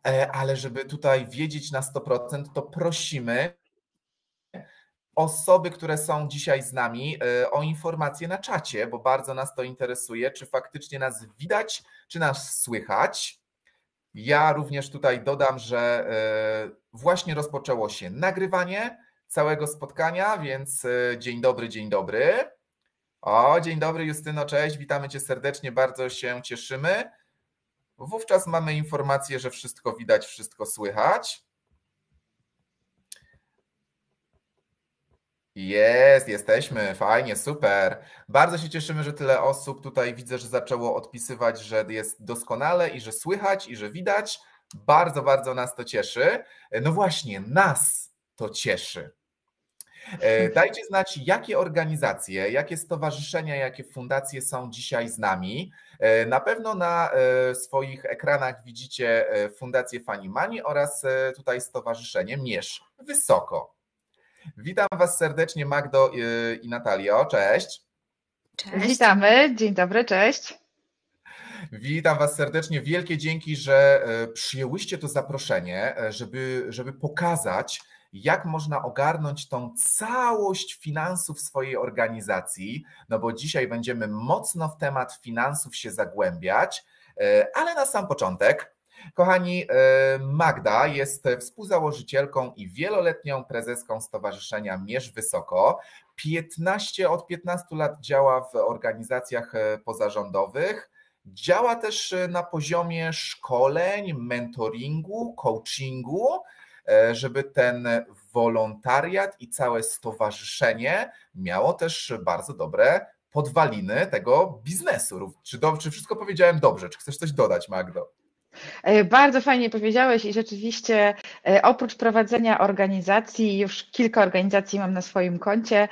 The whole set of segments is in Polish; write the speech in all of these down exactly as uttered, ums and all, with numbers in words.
ale żeby tutaj wiedzieć na sto procent, to prosimy osoby, które są dzisiaj z nami, o informacje na czacie, bo bardzo nas to interesuje, czy faktycznie nas widać, czy nas słychać. Ja również tutaj dodam, że właśnie rozpoczęło się nagrywanie całego spotkania, więc dzień dobry, dzień dobry. O, dzień dobry Justyno, cześć, witamy Cię serdecznie, bardzo się cieszymy. Wówczas mamy informację, że wszystko widać, wszystko słychać. Jest, jesteśmy, fajnie, super. Bardzo się cieszymy, że tyle osób tutaj widzę, że zaczęło odpisywać, że jest doskonale i że słychać i że widać. Bardzo, bardzo nas to cieszy. No właśnie, nas to cieszy. Dajcie znać, jakie organizacje, jakie stowarzyszenia, jakie fundacje są dzisiaj z nami. Na pewno na swoich ekranach widzicie Fundację Fanimani oraz tutaj Stowarzyszenie Mierz Wysoko. Witam Was serdecznie, Magdo i Natalio. Cześć. Cześć. Witamy, dzień dobry, cześć. Witam Was serdecznie. Wielkie dzięki, że przyjęłyście to zaproszenie, żeby, żeby pokazać, jak można ogarnąć tą całość finansów swojej organizacji, no bo dzisiaj będziemy mocno w temat finansów się zagłębiać, ale na sam początek, kochani, Magda jest współzałożycielką i wieloletnią prezeską Stowarzyszenia Mierz Wysoko. piętnaście, od piętnastu lat działa w organizacjach pozarządowych. Działa też na poziomie szkoleń, mentoringu, coachingu, żeby ten wolontariat i całe stowarzyszenie miało też bardzo dobre podwaliny tego biznesu. Czy, do, czy wszystko powiedziałem dobrze? Czy chcesz coś dodać, Magdo? Bardzo fajnie powiedziałeś i rzeczywiście oprócz prowadzenia organizacji, już kilka organizacji mam na swoim koncie,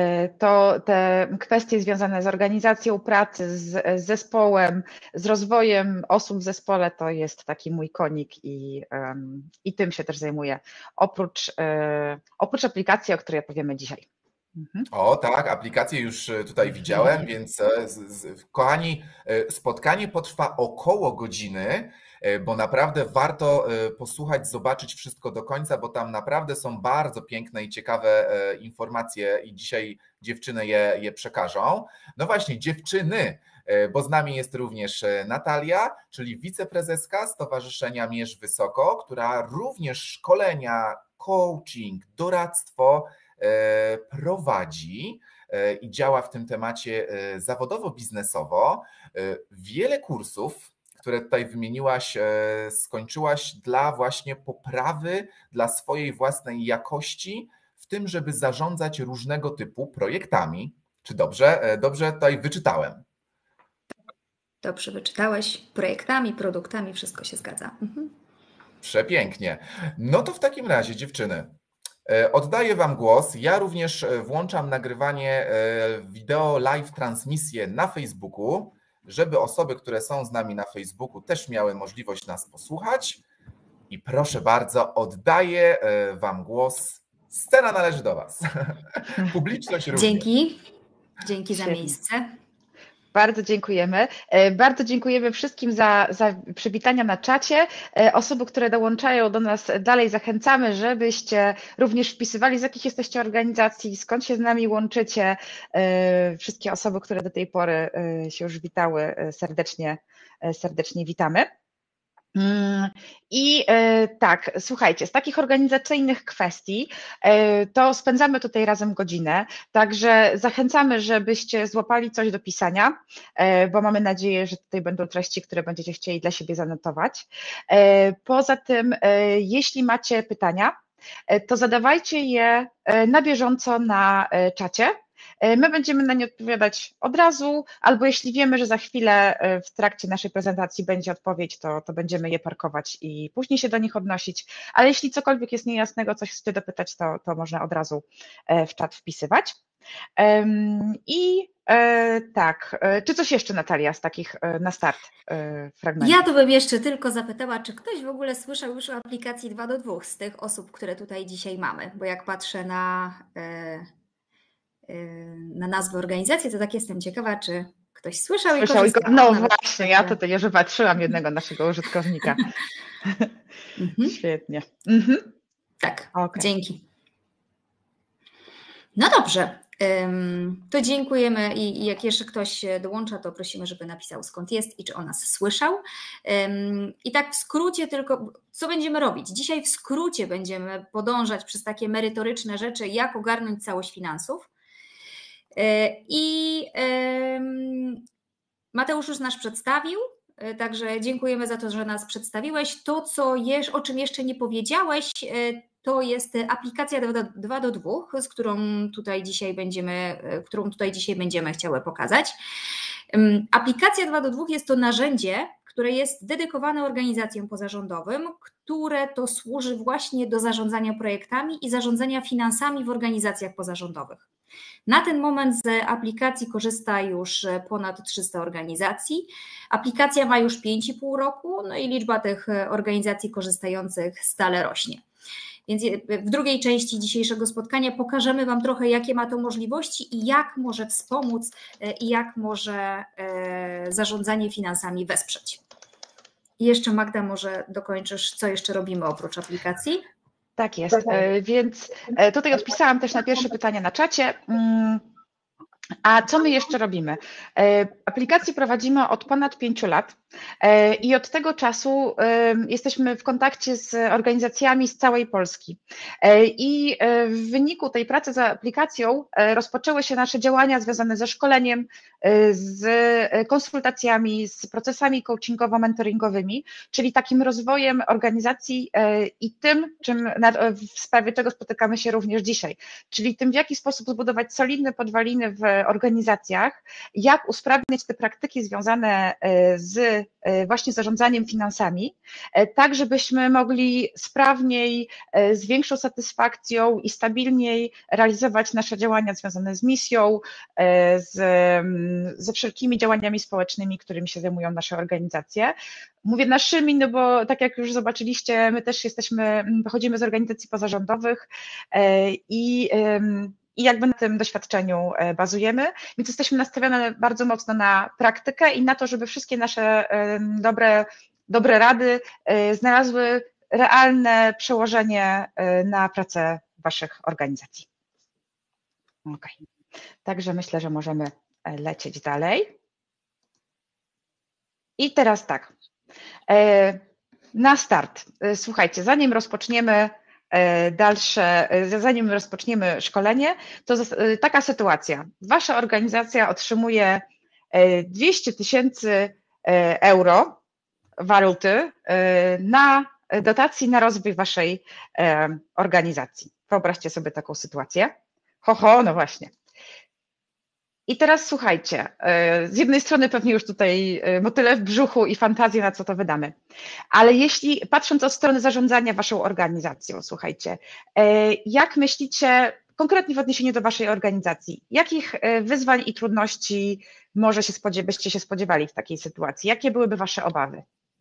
to te kwestie związane z organizacją pracy, z zespołem, z rozwojem osób w zespole to jest taki mój konik i, i tym się też zajmuję, oprócz, oprócz aplikacji, o której opowiemy dzisiaj. Mhm. O tak, aplikację już tutaj widziałem, więc z, z, kochani, spotkanie potrwa około godziny, bo naprawdę warto posłuchać, zobaczyć wszystko do końca, bo tam naprawdę są bardzo piękne i ciekawe informacje i dzisiaj dziewczyny je, je przekażą. No właśnie, dziewczyny, bo z nami jest również Natalia, czyli wiceprezeska Stowarzyszenia Mierz Wysoko, która również szkolenia, coaching, doradztwo prowadzi i działa w tym temacie zawodowo-biznesowo. Wiele kursów, które tutaj wymieniłaś, skończyłaś dla właśnie poprawy, dla swojej własnej jakości, w tym, żeby zarządzać różnego typu projektami. Czy dobrze, dobrze tutaj wyczytałem? Dobrze wyczytałeś. Projektami, produktami, wszystko się zgadza. Mhm. Przepięknie. No to w takim razie, dziewczyny, oddaję Wam głos. Ja również włączam nagrywanie wideo, live transmisję na Facebooku, żeby osoby, które są z nami na Facebooku, też miały możliwość nas posłuchać. I proszę bardzo, oddaję Wam głos. Scena należy do Was. Publiczność również. Dzięki. Dzięki za Świetnie. miejsce. Bardzo dziękujemy. Bardzo dziękujemy wszystkim za, za przywitania na czacie. Osoby, które dołączają do nas dalej zachęcamy, żebyście również wpisywali, z jakich jesteście organizacji, skąd się z nami łączycie. Wszystkie osoby, które do tej pory się już witały, serdecznie, serdecznie witamy. I tak, słuchajcie, z takich organizacyjnych kwestii to spędzamy tutaj razem godzinę, także zachęcamy, żebyście złapali coś do pisania, bo mamy nadzieję, że tutaj będą treści, które będziecie chcieli dla siebie zanotować. Poza tym, jeśli macie pytania, to zadawajcie je na bieżąco na czacie. My będziemy na nie odpowiadać od razu, albo jeśli wiemy, że za chwilę w trakcie naszej prezentacji będzie odpowiedź, to, to będziemy je parkować i później się do nich odnosić, ale jeśli cokolwiek jest niejasnego, coś chcecie dopytać, to, to można od razu w czat wpisywać. I tak, czy coś jeszcze, Natalia, z takich na start fragmentów? Ja to bym jeszcze tylko zapytała, czy ktoś w ogóle słyszał już o aplikacji dwa do dwóch z tych osób, które tutaj dzisiaj mamy, bo jak patrzę na... na nazwę organizacji, to tak jestem ciekawa, czy Ktoś słyszał, Słyszał i i korzystał. No Nawet właśnie, ja tutaj już patrzyłam jednego naszego użytkownika. Mhm. Świetnie. Mhm. Tak, Okay. Dzięki. No dobrze, to dziękujemy i jak jeszcze ktoś dołącza, to prosimy, żeby napisał, skąd jest i czy o nas słyszał. I tak w skrócie tylko, co będziemy robić? Dzisiaj w skrócie będziemy podążać przez takie merytoryczne rzeczy, jak ogarnąć całość finansów. I Mateusz już nas przedstawił, także dziękujemy za to, że nas przedstawiłeś. To, co jesz, o czym jeszcze nie powiedziałeś, to jest aplikacja dwa do dwóch, z którą tutaj dzisiaj będziemy, którą tutaj dzisiaj będziemy chciały pokazać. Aplikacja dwa do dwóch jest to narzędzie, które jest dedykowane organizacjom pozarządowym, które to służy właśnie do zarządzania projektami i zarządzania finansami w organizacjach pozarządowych. Na ten moment z aplikacji korzysta już ponad trzysta organizacji. Aplikacja ma już pięć i pół roku, no i liczba tych organizacji korzystających stale rośnie. Więc w drugiej części dzisiejszego spotkania pokażemy Wam trochę, jakie ma to możliwości i jak może wspomóc i jak może zarządzanie finansami wesprzeć. I jeszcze Magda, może dokończysz, co jeszcze robimy oprócz aplikacji? Tak jest, więc tutaj odpisałam też na pierwsze pytanie na czacie. A co my jeszcze robimy? Aplikację prowadzimy od ponad pięciu lat i od tego czasu jesteśmy w kontakcie z organizacjami z całej Polski. I w wyniku tej pracy z aplikacją rozpoczęły się nasze działania związane ze szkoleniem, z konsultacjami, z procesami coachingowo-mentoringowymi, czyli takim rozwojem organizacji i tym, czym, w sprawie czego spotykamy się również dzisiaj, czyli tym, w jaki sposób zbudować solidne podwaliny w organizacjach, jak usprawniać te praktyki związane z właśnie zarządzaniem finansami, tak żebyśmy mogli sprawniej, z większą satysfakcją i stabilniej realizować nasze działania związane z misją, z, ze wszelkimi działaniami społecznymi, którymi się zajmują nasze organizacje. Mówię naszymi, no bo tak jak już zobaczyliście, my też jesteśmy, pochodzimy z organizacji pozarządowych i I jakby na tym doświadczeniu bazujemy, więc jesteśmy nastawione bardzo mocno na praktykę i na to, żeby wszystkie nasze dobre, dobre rady znalazły realne przełożenie na pracę Waszych organizacji. Okay. Także myślę, że możemy lecieć dalej. I teraz tak, na start, słuchajcie, zanim rozpoczniemy dalsze, zanim rozpoczniemy szkolenie, to taka sytuacja. Wasza organizacja otrzymuje dwieście tysięcy euro waluty na dotacji na rozwój waszej organizacji. Wyobraźcie sobie taką sytuację. Ho, ho, no właśnie. I teraz słuchajcie, z jednej strony pewnie już tutaj motyle w brzuchu i fantazję, na co to wydamy, ale jeśli patrząc od strony zarządzania waszą organizacją, słuchajcie, jak myślicie konkretnie w odniesieniu do waszej organizacji, jakich wyzwań i trudności może się spodziew- byście się spodziewali w takiej sytuacji? Jakie byłyby wasze obawy?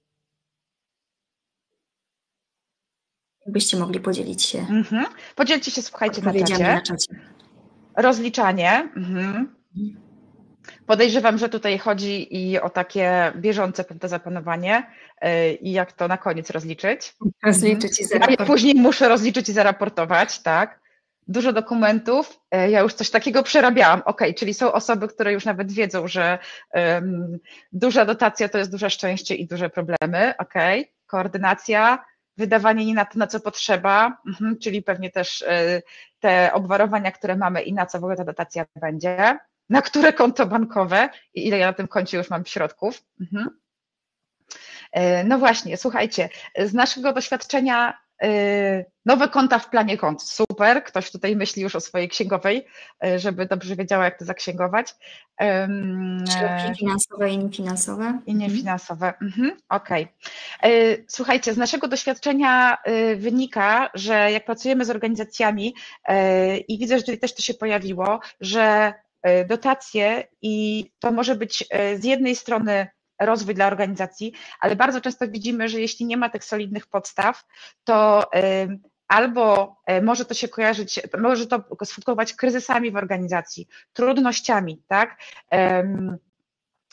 Byście mogli podzielić się. Mhm. Podzielcie się, słuchajcie, na czacie. na czacie. Rozliczanie. Mhm. Podejrzewam, że tutaj chodzi i o takie bieżące zaplanowanie i jak to na koniec rozliczyć. Rozliczyć i zaraportować. Ja później muszę rozliczyć i zaraportować, tak. Dużo dokumentów, ja już coś takiego przerabiałam, ok, czyli są osoby, które już nawet wiedzą, że um, duża dotacja to jest duże szczęście i duże problemy, ok, koordynacja, wydawanie nie na to, na co potrzeba, mhm, czyli pewnie też y, te obwarowania, które mamy i na co w ogóle ta dotacja będzie, na które konto bankowe i ile ja na tym koncie już mam środków. Mhm. Y, no właśnie, słuchajcie, z naszego doświadczenia y, nowe konta w planie kont, super, ktoś tutaj myśli już o swojej księgowej, y, żeby dobrze wiedziała, jak to zaksięgować. Środki finansowe i niefinansowe. I niefinansowe, mhm. Okej. Okay. Słuchajcie, z naszego doświadczenia wynika, że jak pracujemy z organizacjami i widzę, że tutaj też to się pojawiło, że dotacje i to może być z jednej strony rozwój dla organizacji, ale bardzo często widzimy, że jeśli nie ma tych solidnych podstaw, to albo może to się kojarzyć, może to skutkować kryzysami w organizacji, trudnościami, tak?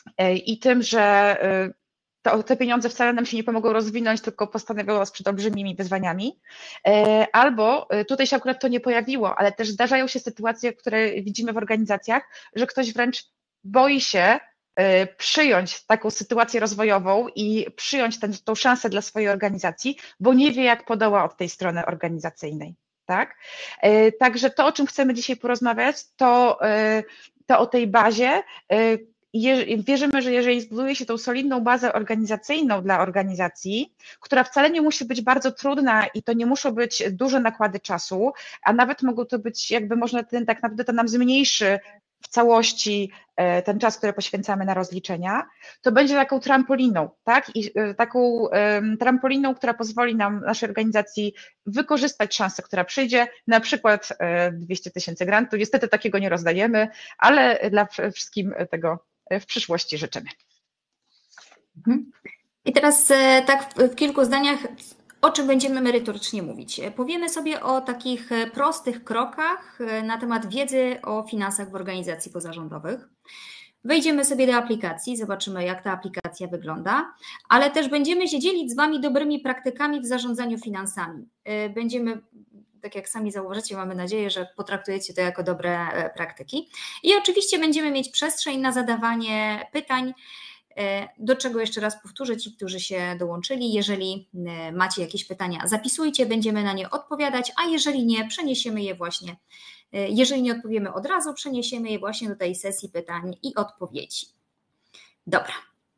i tym, że to, te pieniądze wcale nam się nie pomogą rozwinąć, tylko postawią nas przed olbrzymimi wyzwaniami. Albo tutaj się akurat to nie pojawiło, ale też zdarzają się sytuacje, które widzimy w organizacjach, że ktoś wręcz boi się przyjąć taką sytuację rozwojową i przyjąć tę tą szansę dla swojej organizacji, bo nie wie, jak podoła od tej strony organizacyjnej. Tak? Także to, o czym chcemy dzisiaj porozmawiać, to, to o tej bazie. Wierzymy, że jeżeli zbuduje się tą solidną bazę organizacyjną dla organizacji, która wcale nie musi być bardzo trudna i to nie muszą być duże nakłady czasu, a nawet mogą to być, jakby można ten, tak naprawdę to nam zmniejszy w całości ten czas, który poświęcamy na rozliczenia, to będzie taką trampoliną, tak? I taką trampoliną, która pozwoli nam, naszej organizacji, wykorzystać szansę, która przyjdzie, na przykład dwieście tysięcy grantów. Niestety takiego nie rozdajemy, ale dla wszystkim tego w przyszłości życzymy. I teraz tak w kilku zdaniach, o czym będziemy merytorycznie mówić. Powiemy sobie o takich prostych krokach na temat wiedzy o finansach w organizacji pozarządowych. Wejdziemy sobie do aplikacji, zobaczymy, jak ta aplikacja wygląda, ale też będziemy się dzielić z Wami dobrymi praktykami w zarządzaniu finansami. Będziemy, tak jak sami zauważycie, mamy nadzieję, że potraktujecie to jako dobre praktyki. I oczywiście będziemy mieć przestrzeń na zadawanie pytań, do czego jeszcze raz powtórzę ci, którzy się dołączyli. Jeżeli macie jakieś pytania, zapisujcie, będziemy na nie odpowiadać, a jeżeli nie, przeniesiemy je właśnie, jeżeli nie odpowiemy od razu, przeniesiemy je właśnie do tej sesji pytań i odpowiedzi. Dobra.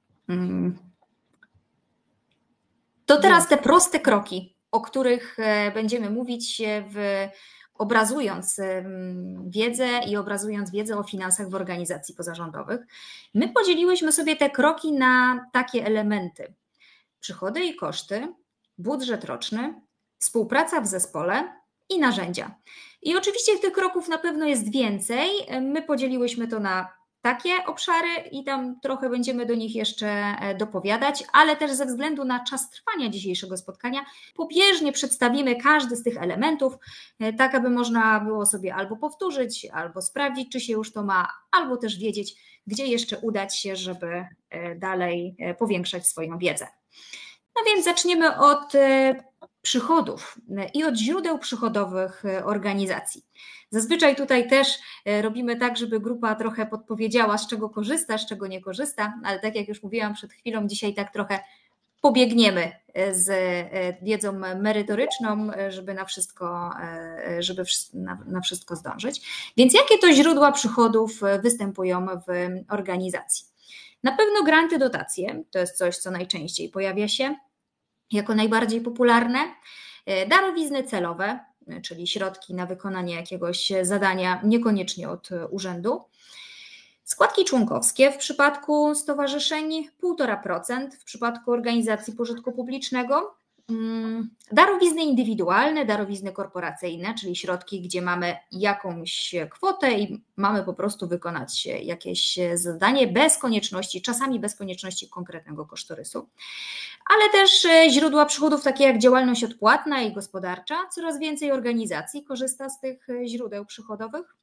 To teraz te proste kroki, o których będziemy mówić, w, obrazując wiedzę i obrazując wiedzę o finansach w organizacji pozarządowych. My podzieliłyśmy sobie te kroki na takie elementy: przychody i koszty, budżet roczny, współpraca w zespole i narzędzia. I oczywiście tych kroków na pewno jest więcej. My podzieliłyśmy to na takie obszary i tam trochę będziemy do nich jeszcze dopowiadać, ale też ze względu na czas trwania dzisiejszego spotkania pobieżnie przedstawimy każdy z tych elementów, tak aby można było sobie albo powtórzyć, albo sprawdzić, czy się już to ma, albo też wiedzieć, gdzie jeszcze udać się, żeby dalej powiększać swoją wiedzę. No więc zaczniemy od przychodów i od źródeł przychodowych organizacji. Zazwyczaj tutaj też robimy tak, żeby grupa trochę podpowiedziała, z czego korzysta, z czego nie korzysta, ale tak jak już mówiłam przed chwilą, dzisiaj tak trochę pobiegniemy z wiedzą merytoryczną, żeby na wszystko, żeby na wszystko zdążyć. Więc jakie to źródła przychodów występują w organizacji? Na pewno granty, dotacje, to jest coś, co najczęściej pojawia się jako najbardziej popularne. Darowizny celowe, czyli środki na wykonanie jakiegoś zadania niekoniecznie od urzędu. Składki członkowskie w przypadku stowarzyszeń półtora procent, w przypadku organizacji pożytku publicznego. Darowizny indywidualne, darowizny korporacyjne, czyli środki, gdzie mamy jakąś kwotę i mamy po prostu wykonać jakieś zadanie bez konieczności, czasami bez konieczności konkretnego kosztorysu. Ale też źródła przychodów takie jak działalność odpłatna i gospodarcza. Coraz więcej organizacji korzysta z tych źródeł przychodowych.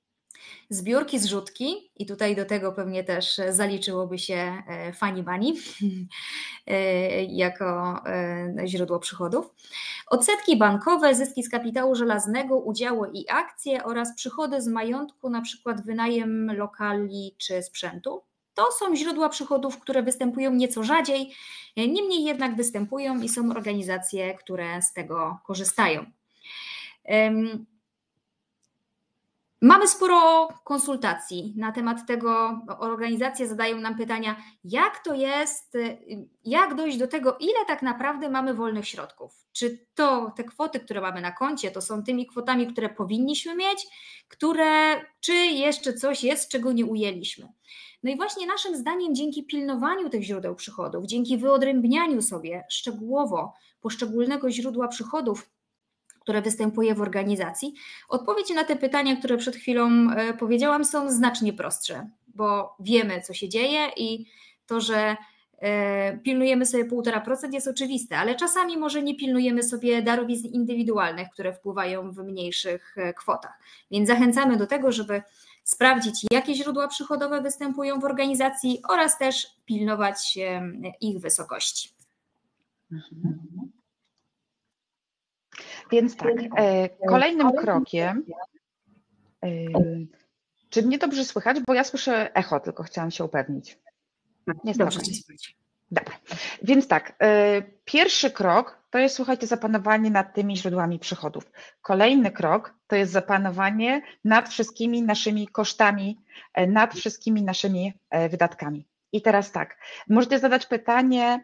Zbiórki, zrzutki i tutaj do tego pewnie też zaliczyłoby się funny money jako źródło przychodów. Odsetki bankowe, zyski z kapitału żelaznego, udziały i akcje oraz przychody z majątku, na przykład wynajem lokali czy sprzętu. To są źródła przychodów, które występują nieco rzadziej, niemniej jednak występują i są organizacje, które z tego korzystają. Mamy sporo konsultacji na temat tego, organizacje zadają nam pytania, jak to jest, jak dojść do tego, ile tak naprawdę mamy wolnych środków. Czy to te kwoty, które mamy na koncie, to są tymi kwotami, które powinniśmy mieć, które, czy jeszcze coś jest, czego nie ujęliśmy. No i właśnie naszym zdaniem dzięki pilnowaniu tych źródeł przychodów, dzięki wyodrębnianiu sobie szczegółowo poszczególnego źródła przychodów, które występuje w organizacji, odpowiedzi na te pytania, które przed chwilą powiedziałam, są znacznie prostsze, bo wiemy, co się dzieje i to, że pilnujemy sobie półtora procent jest oczywiste, ale czasami może nie pilnujemy sobie darowizn indywidualnych, które wpływają w mniejszych kwotach. Więc zachęcamy do tego, żeby sprawdzić, jakie źródła przychodowe występują w organizacji oraz też pilnować ich wysokości. Mhm. Więc tak, kolejnym krokiem, czy mnie dobrze słychać, bo ja słyszę echo, tylko chciałam się upewnić. Nie dobrze Cię słychać. Dobra, więc tak, pierwszy krok to jest, słuchajcie, zapanowanie nad tymi źródłami przychodów. Kolejny krok to jest zapanowanie nad wszystkimi naszymi kosztami, nad wszystkimi naszymi wydatkami. I teraz tak, możecie zadać pytanie,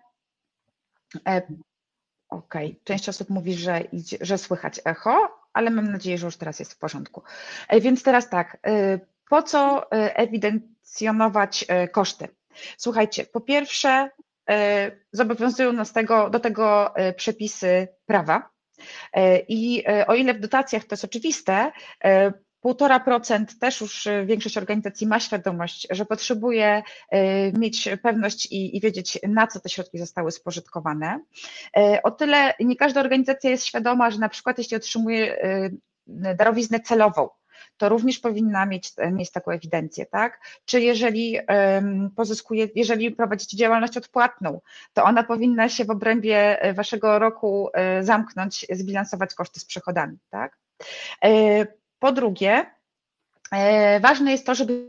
ok, część osób mówi, że, idzie, że słychać echo, ale mam nadzieję, że już teraz jest w porządku. Więc teraz tak, po co ewidencjonować koszty? Słuchajcie, po pierwsze zobowiązują nas tego, do tego przepisy prawa i o ile w dotacjach to jest oczywiste, półtora procent też już większość organizacji ma świadomość, że potrzebuje mieć pewność i, i wiedzieć, na co te środki zostały spożytkowane. O tyle nie każda organizacja jest świadoma, że na przykład jeśli otrzymuje darowiznę celową, to również powinna mieć, mieć taką ewidencję, tak? Czy jeżeli um, pozyskuje, jeżeli prowadzicie działalność odpłatną, to ona powinna się w obrębie waszego roku zamknąć, zbilansować koszty z przychodami, tak? Po drugie, ważne jest to, żeby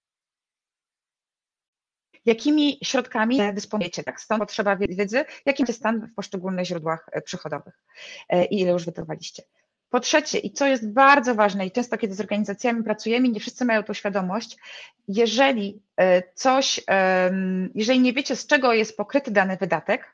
jakimi środkami dysponujecie, tak? Stąd potrzeba wiedzy, jaki jest stan w poszczególnych źródłach przychodowych i ile już wydawaliście. Po trzecie, i co jest bardzo ważne i często kiedy z organizacjami pracujemy, nie wszyscy mają tą świadomość, jeżeli coś, jeżeli nie wiecie, z czego jest pokryty dany wydatek,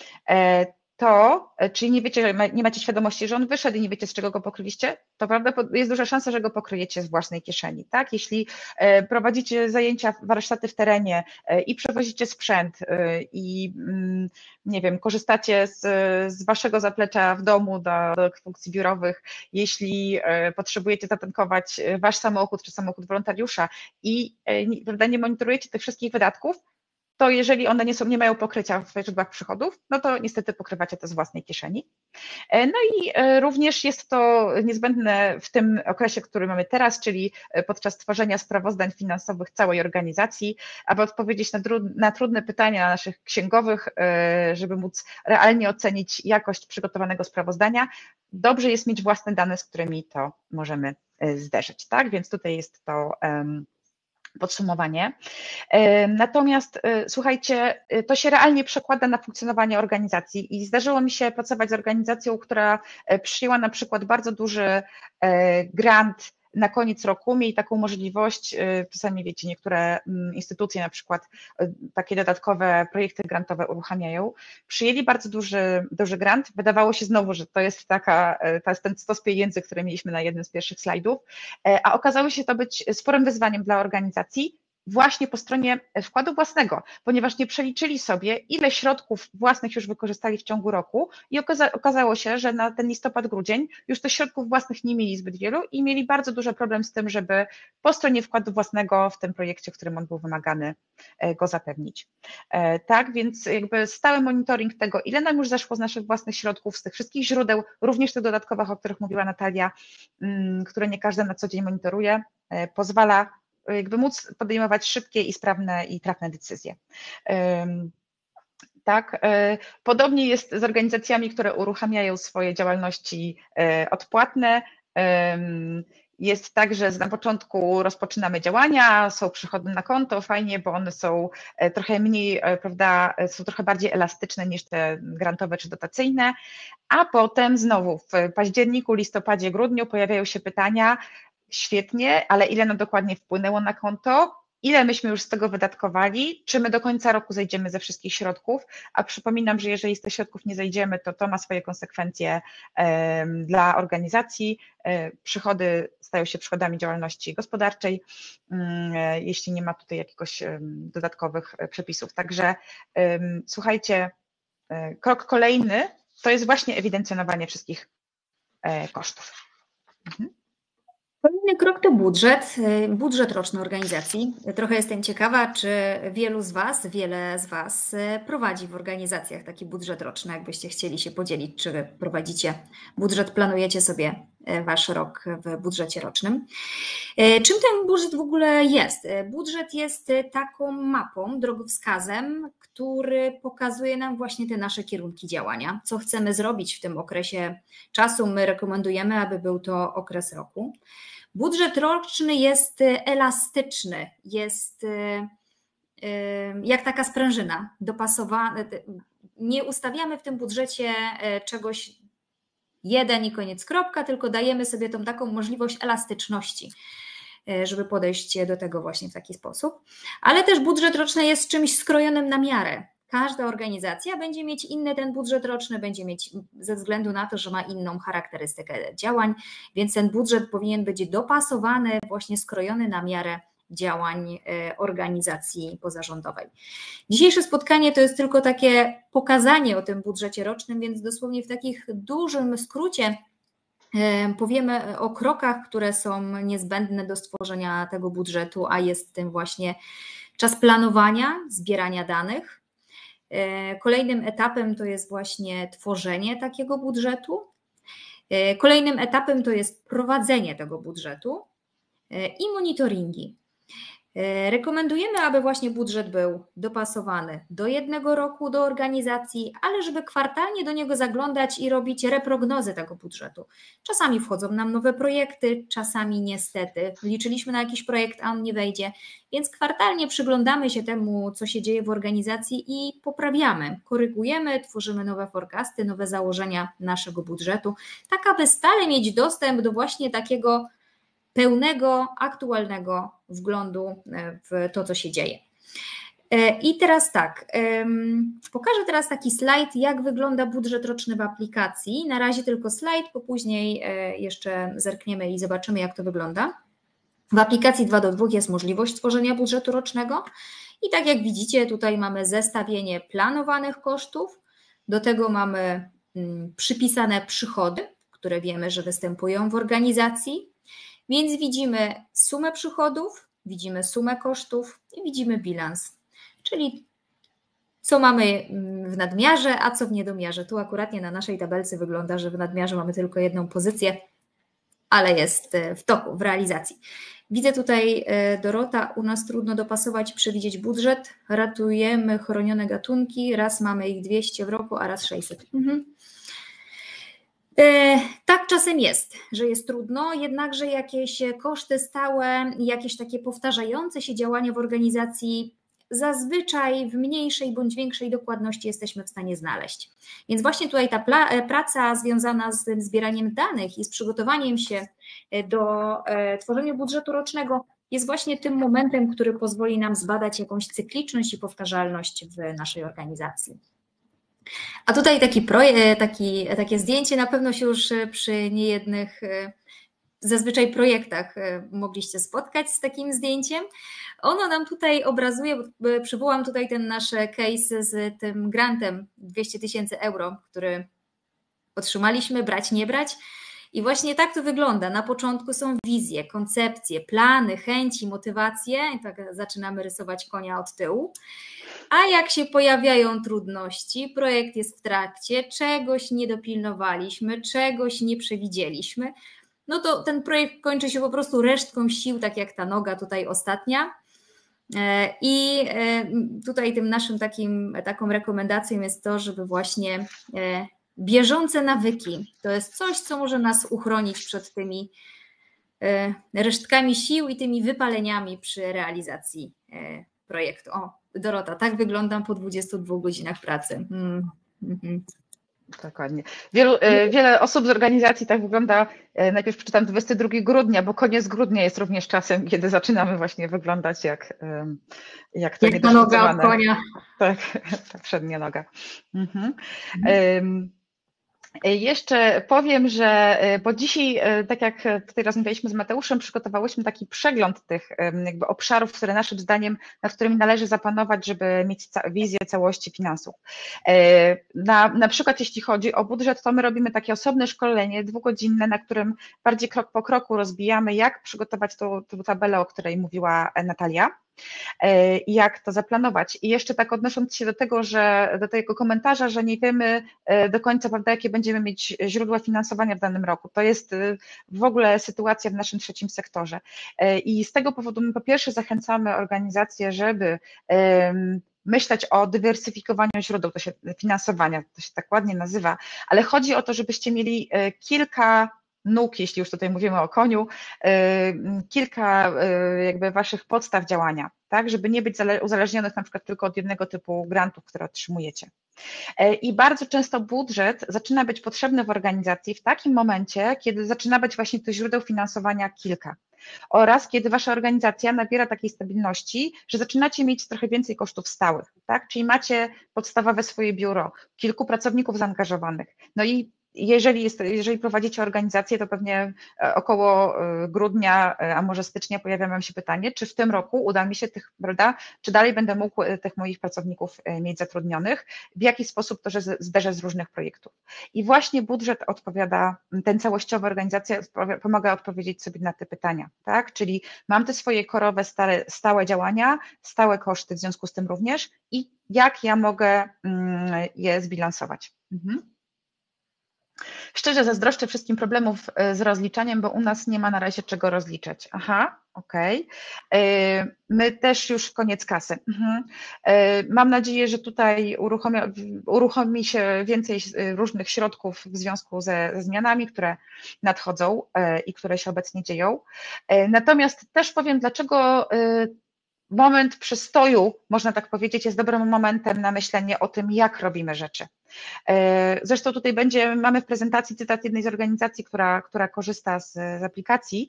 to, czyli nie wiecie, nie macie świadomości, że on wyszedł i nie wiecie, z czego go pokryliście, to prawda, jest duża szansa, że go pokryjecie z własnej kieszeni, tak? Jeśli prowadzicie zajęcia, warsztaty w terenie i przewozicie sprzęt i, nie wiem, korzystacie z, z waszego zaplecza w domu do, do funkcji biurowych, jeśli potrzebujecie zatankować wasz samochód czy samochód wolontariusza i, prawda, nie monitorujecie tych wszystkich wydatków, to jeżeli one nie są, nie mają pokrycia w źródłach przychodów, no to niestety pokrywacie to z własnej kieszeni. No i również jest to niezbędne w tym okresie, który mamy teraz, czyli podczas tworzenia sprawozdań finansowych całej organizacji, aby odpowiedzieć na, na trudne pytania naszych księgowych, żeby móc realnie ocenić jakość przygotowanego sprawozdania. Dobrze jest mieć własne dane, z którymi to możemy zderzyć, tak? Więc tutaj jest to um, podsumowanie. Natomiast słuchajcie, to się realnie przekłada na funkcjonowanie organizacji i zdarzyło mi się pracować z organizacją, która przyjęła na przykład bardzo duży grant na koniec roku, mieli taką możliwość, czasami wiecie, niektóre instytucje na przykład takie dodatkowe projekty grantowe uruchamiają, przyjęli bardzo duży, duży grant, wydawało się znowu, że to jest taka, to jest ten stos pieniędzy, który mieliśmy na jednym z pierwszych slajdów, a okazało się to być sporym wyzwaniem dla organizacji, właśnie po stronie wkładu własnego, ponieważ nie przeliczyli sobie, ile środków własnych już wykorzystali w ciągu roku i okaza okazało się, że na ten listopad, grudzień już tych środków własnych nie mieli zbyt wielu i mieli bardzo duży problem z tym, żeby po stronie wkładu własnego w tym projekcie, w którym on był wymagany, go zapewnić. Tak, więc jakby stały monitoring tego, ile nam już zeszło z naszych własnych środków, z tych wszystkich źródeł, również tych dodatkowych, o których mówiła Natalia, które nie każdy na co dzień monitoruje, pozwala jakby móc podejmować szybkie i sprawne i trafne decyzje. Tak, podobnie jest z organizacjami, które uruchamiają swoje działalności odpłatne. Jest tak, że na początku rozpoczynamy działania, są przychody na konto, fajnie, bo one są trochę mniej, prawda, są trochę bardziej elastyczne niż te grantowe czy dotacyjne, a potem znowu w październiku, listopadzie, grudniu pojawiają się pytania, świetnie, ale ile nam dokładnie wpłynęło na konto, ile myśmy już z tego wydatkowali, czy my do końca roku zejdziemy ze wszystkich środków, a przypominam, że jeżeli z tych środków nie zejdziemy, to to ma swoje konsekwencje um, dla organizacji, um, przychody stają się przychodami działalności gospodarczej, um, jeśli nie ma tutaj jakiegoś um, dodatkowych przepisów. Także um, słuchajcie, um, krok kolejny to jest właśnie ewidencjonowanie wszystkich um, kosztów. Mhm. Kolejny krok to budżet, budżet roczny organizacji. Trochę jestem ciekawa, czy wielu z Was, wiele z Was prowadzi w organizacjach taki budżet roczny, jakbyście chcieli się podzielić, czy prowadzicie budżet, planujecie sobie Wasz rok w budżecie rocznym. Czym ten budżet w ogóle jest? Budżet jest taką mapą, drogowskazem, który pokazuje nam właśnie te nasze kierunki działania, co chcemy zrobić w tym okresie czasu. My rekomendujemy, aby był to okres roku. Budżet roczny jest elastyczny, jest jak taka sprężyna, dopasowany. Nie ustawiamy w tym budżecie czegoś jeden i koniec kropka, tylko dajemy sobie tą taką możliwość elastyczności, żeby podejść do tego właśnie w taki sposób. Ale też budżet roczny jest czymś skrojonym na miarę. Każda organizacja będzie mieć inny ten budżet roczny, będzie mieć ze względu na to, że ma inną charakterystykę działań, więc ten budżet powinien być dopasowany, właśnie skrojony na miarę działań organizacji pozarządowej. Dzisiejsze spotkanie to jest tylko takie pokazanie o tym budżecie rocznym, więc dosłownie w takich dużym skrócie powiemy o krokach, które są niezbędne do stworzenia tego budżetu, a jest tym właśnie czas planowania, zbierania danych. Kolejnym etapem to jest właśnie tworzenie takiego budżetu. Kolejnym etapem to jest prowadzenie tego budżetu i monitoringi. Rekomendujemy, aby właśnie budżet był dopasowany do jednego roku do organizacji, ale żeby kwartalnie do niego zaglądać i robić reprognozy tego budżetu. Czasami wchodzą nam nowe projekty, czasami niestety liczyliśmy na jakiś projekt, a on nie wejdzie, więc kwartalnie przyglądamy się temu, co się dzieje w organizacji i poprawiamy, korygujemy, tworzymy nowe forecasty, nowe założenia naszego budżetu, tak aby stale mieć dostęp do właśnie takiego pełnego, aktualnego wglądu w to, co się dzieje. I teraz tak, pokażę teraz taki slajd, jak wygląda budżet roczny w aplikacji. Na razie tylko slajd, bo później jeszcze zerkniemy i zobaczymy, jak to wygląda. W aplikacji dwa do dwóch jest możliwość tworzenia budżetu rocznego i tak jak widzicie, tutaj mamy zestawienie planowanych kosztów, do tego mamy przypisane przychody, które wiemy, że występują w organizacji. Więc widzimy sumę przychodów, widzimy sumę kosztów i widzimy bilans, czyli co mamy w nadmiarze, a co w niedomiarze. Tu akuratnie na naszej tabelce wygląda, że w nadmiarze mamy tylko jedną pozycję, ale jest w toku, w realizacji. Widzę tutaj, Dorota, u nas trudno dopasować, przewidzieć budżet, ratujemy chronione gatunki, raz mamy ich dwieście w roku, a raz sześćset. Mhm. Tak czasem jest, że jest trudno, jednakże jakieś koszty stałe, jakieś takie powtarzające się działania w organizacji zazwyczaj w mniejszej bądź większej dokładności jesteśmy w stanie znaleźć. Więc właśnie tutaj ta praca związana z tym zbieraniem danych i z przygotowaniem się do tworzenia budżetu rocznego jest właśnie tym momentem, który pozwoli nam zbadać jakąś cykliczność i powtarzalność w naszej organizacji. A tutaj taki projekt, taki, takie zdjęcie na pewno się już przy niejednych zazwyczaj projektach mogliście spotkać z takim zdjęciem. Ono nam tutaj obrazuje, przywołam tutaj ten nasz case z tym grantem dwieście tysięcy euro, który otrzymaliśmy, brać, nie brać. I właśnie tak to wygląda. Na początku są wizje, koncepcje, plany, chęci, motywacje i tak zaczynamy rysować konia od tyłu. A jak się pojawiają trudności, projekt jest w trakcie, czegoś nie dopilnowaliśmy, czegoś nie przewidzieliśmy, no to ten projekt kończy się po prostu resztką sił, tak jak ta noga tutaj ostatnia. I tutaj tym naszym takim, taką rekomendacją jest to, żeby właśnie bieżące nawyki, to jest coś, co może nas uchronić przed tymi resztkami sił i tymi wypaleniami przy realizacji projektu. O, Dorota, tak wyglądam po dwudziestu dwóch godzinach pracy. Mm. Mm-hmm. Dokładnie. Wielu, wiele osób z organizacji tak wygląda, najpierw przeczytam dwudziestego drugiego grudnia, bo koniec grudnia jest również czasem, kiedy zaczynamy właśnie wyglądać jak, jak to jak ta noga od konia. Tak, ta przednia noga. Mhm. Mhm. Jeszcze powiem, że bo dzisiaj, tak jak tutaj rozmawialiśmy z Mateuszem, przygotowałyśmy taki przegląd tych jakby obszarów, które naszym zdaniem, nad którymi należy zapanować, żeby mieć wizję całości finansów. Na, na przykład jeśli chodzi o budżet, to my robimy takie osobne szkolenie dwugodzinne, na którym bardziej krok po kroku rozbijamy, jak przygotować tą, tą tabelę, o której mówiła Natalia. i jak to zaplanować. I jeszcze tak odnosząc się do tego, że do tego komentarza, że nie wiemy do końca, prawda, jakie będziemy mieć źródła finansowania w danym roku. To jest w ogóle sytuacja w naszym trzecim sektorze. I z tego powodu my po pierwsze zachęcamy organizacje, żeby myśleć o dywersyfikowaniu źródeł to się, finansowania, to się tak ładnie nazywa, ale chodzi o to, żebyście mieli kilka nóg, jeśli już tutaj mówimy o koniu, kilka jakby waszych podstaw działania, tak, żeby nie być uzależnionych na przykład tylko od jednego typu grantów, które otrzymujecie. I bardzo często budżet zaczyna być potrzebny w organizacji w takim momencie, kiedy zaczyna być właśnie tych źródeł finansowania kilka. Oraz kiedy wasza organizacja nabiera takiej stabilności, że zaczynacie mieć trochę więcej kosztów stałych, tak? Czyli macie podstawowe swoje biuro, kilku pracowników zaangażowanych. No i jeżeli, jest, jeżeli prowadzicie organizację, to pewnie około grudnia, a może stycznia pojawia nam się pytanie, czy w tym roku uda mi się tych, prawda, czy dalej będę mógł tych moich pracowników mieć zatrudnionych, w jaki sposób to, że zderzę z różnych projektów. I właśnie budżet odpowiada, ten całościowy organizacja pomaga odpowiedzieć sobie na te pytania, tak? Czyli mam te swoje korowe, stare, stałe działania, stałe koszty w związku z tym również i jak ja mogę je zbilansować. Mhm. Szczerze zazdroszczę wszystkim problemów z rozliczaniem, bo u nas nie ma na razie czego rozliczać. Aha, okej. Okay. My też już koniec kasy. Mhm. Mam nadzieję, że tutaj uruchomi, uruchomi się więcej różnych środków w związku ze, ze zmianami, które nadchodzą i które się obecnie dzieją. Natomiast też powiem, dlaczego moment przystoju, można tak powiedzieć, jest dobrym momentem na myślenie o tym, jak robimy rzeczy. Zresztą tutaj będzie, mamy w prezentacji cytat jednej z organizacji, która, która korzysta z, z aplikacji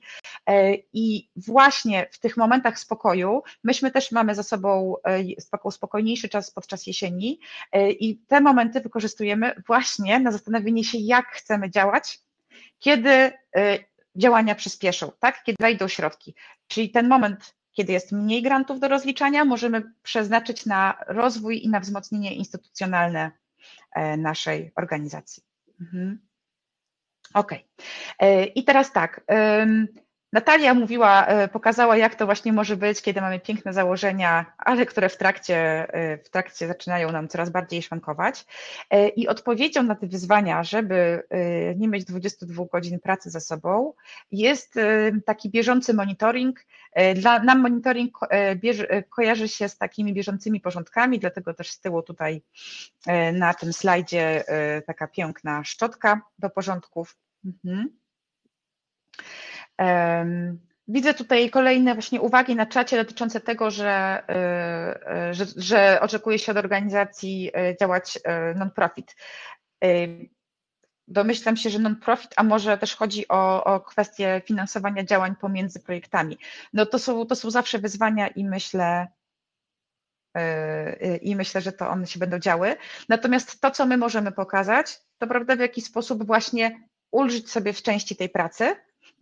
i właśnie w tych momentach spokoju, myśmy też mamy za sobą spokojniejszy czas podczas jesieni i te momenty wykorzystujemy właśnie na zastanowienie się, jak chcemy działać, kiedy działania przyspieszą, tak? Kiedy wejdą środki, czyli ten moment, kiedy jest mniej grantów do rozliczania, możemy przeznaczyć na rozwój i na wzmocnienie instytucjonalne naszej organizacji. Mhm. Ok. I teraz tak, Natalia mówiła, pokazała, jak to właśnie może być, kiedy mamy piękne założenia, ale które w trakcie, w trakcie zaczynają nam coraz bardziej szwankować. I odpowiedzią na te wyzwania, żeby nie mieć dwudziestu dwóch godzin pracy za sobą, jest taki bieżący monitoring. Dla nam monitoring bierze, kojarzy się z takimi bieżącymi porządkami, dlatego też z tyłu tutaj na tym slajdzie taka piękna szczotka do porządków. Mhm. Widzę tutaj kolejne właśnie uwagi na czacie dotyczące tego, że, że, że oczekuje się od organizacji działać non-profit. Domyślam się, że non-profit, a może też chodzi o, o kwestię finansowania działań pomiędzy projektami. No to są, to są zawsze wyzwania i myślę, i myślę, że to one się będą działy. Natomiast to, co my możemy pokazać, to prawda, w jaki sposób właśnie ulżyć sobie w części tej pracy,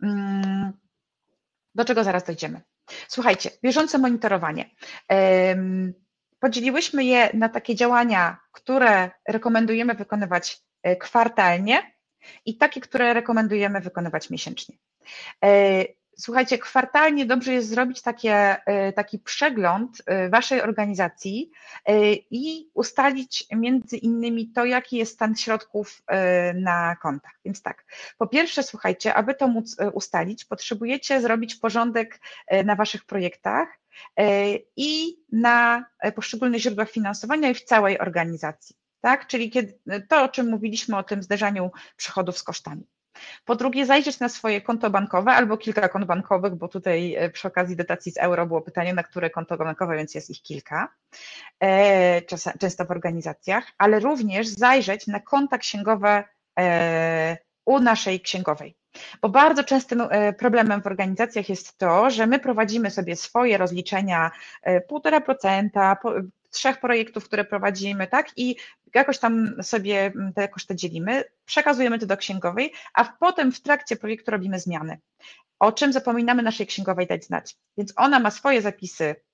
do czego zaraz dojdziemy. Słuchajcie, bieżące monitorowanie. Podzieliłyśmy je na takie działania, które rekomendujemy wykonywać kwartalnie i takie, które rekomendujemy wykonywać miesięcznie. Słuchajcie, kwartalnie dobrze jest zrobić takie, taki przegląd waszej organizacji i ustalić między innymi to, jaki jest stan środków na kontach. Więc tak, po pierwsze, słuchajcie, aby to móc ustalić, potrzebujecie zrobić porządek na waszych projektach i na poszczególnych źródłach finansowania i w całej organizacji. Tak? Czyli kiedy, to, o czym mówiliśmy, o tym zderzaniu przychodów z kosztami. Po drugie, zajrzeć na swoje konto bankowe albo kilka kont bankowych, bo tutaj przy okazji dotacji z euro było pytanie, na które konto bankowe, więc jest ich kilka, często w organizacjach, ale również zajrzeć na konta księgowe u naszej księgowej. Bo bardzo częstym problemem w organizacjach jest to, że my prowadzimy sobie swoje rozliczenia półtora procenta, trzech projektów, które prowadzimy, tak, i jakoś tam sobie te koszty dzielimy, przekazujemy to do księgowej, a potem w trakcie projektu robimy zmiany, o czym zapominamy naszej księgowej dać znać. Więc ona ma swoje zapisy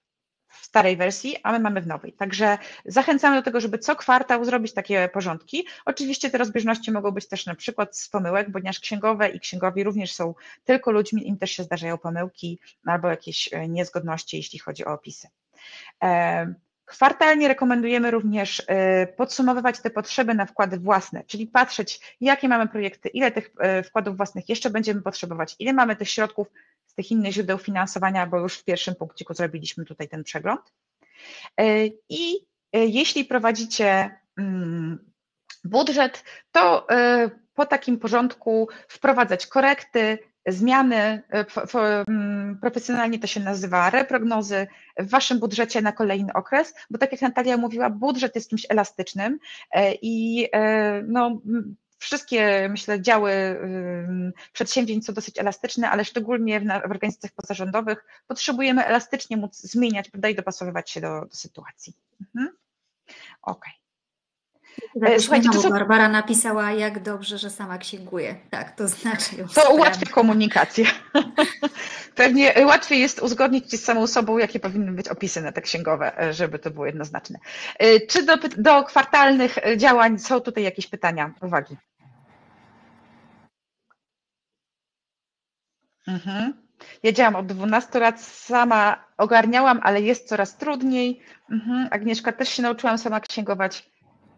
w starej wersji, a my mamy w nowej. Także zachęcamy do tego, żeby co kwartał zrobić takie porządki. Oczywiście te rozbieżności mogą być też na przykład z pomyłek, ponieważ księgowe i księgowi również są tylko ludźmi, im też się zdarzają pomyłki albo jakieś niezgodności, jeśli chodzi o opisy. Kwartalnie rekomendujemy również podsumowywać te potrzeby na wkłady własne, czyli patrzeć, jakie mamy projekty, ile tych wkładów własnych jeszcze będziemy potrzebować, ile mamy tych środków z tych innych źródeł finansowania, bo już w pierwszym punkciku zrobiliśmy tutaj ten przegląd. I jeśli prowadzicie budżet, to po takim porządku wprowadzać korekty, zmiany, profesjonalnie to się nazywa reprognozy w waszym budżecie na kolejny okres, bo tak jak Natalia mówiła, budżet jest czymś elastycznym i no, wszystkie, myślę, działy przedsięwzięć są dosyć elastyczne, ale szczególnie w, w organizacjach pozarządowych potrzebujemy elastycznie móc zmieniać, prawda, i dopasowywać się do, do sytuacji. Mhm. Okej. Okay. Słuchajcie, to są... Barbara napisała, jak dobrze, że sama księguje. Tak, to znaczy ją To ułatwia komunikację. Pewnie łatwiej jest uzgodnić z samą sobą, jakie powinny być opisy na te księgowe, żeby to było jednoznaczne. Czy do, do kwartalnych działań są tutaj jakieś pytania, uwagi? Mhm. Ja działam od dwunastu lat, sama ogarniałam, ale jest coraz trudniej. Mhm. Agnieszka, też się nauczyłam sama księgować,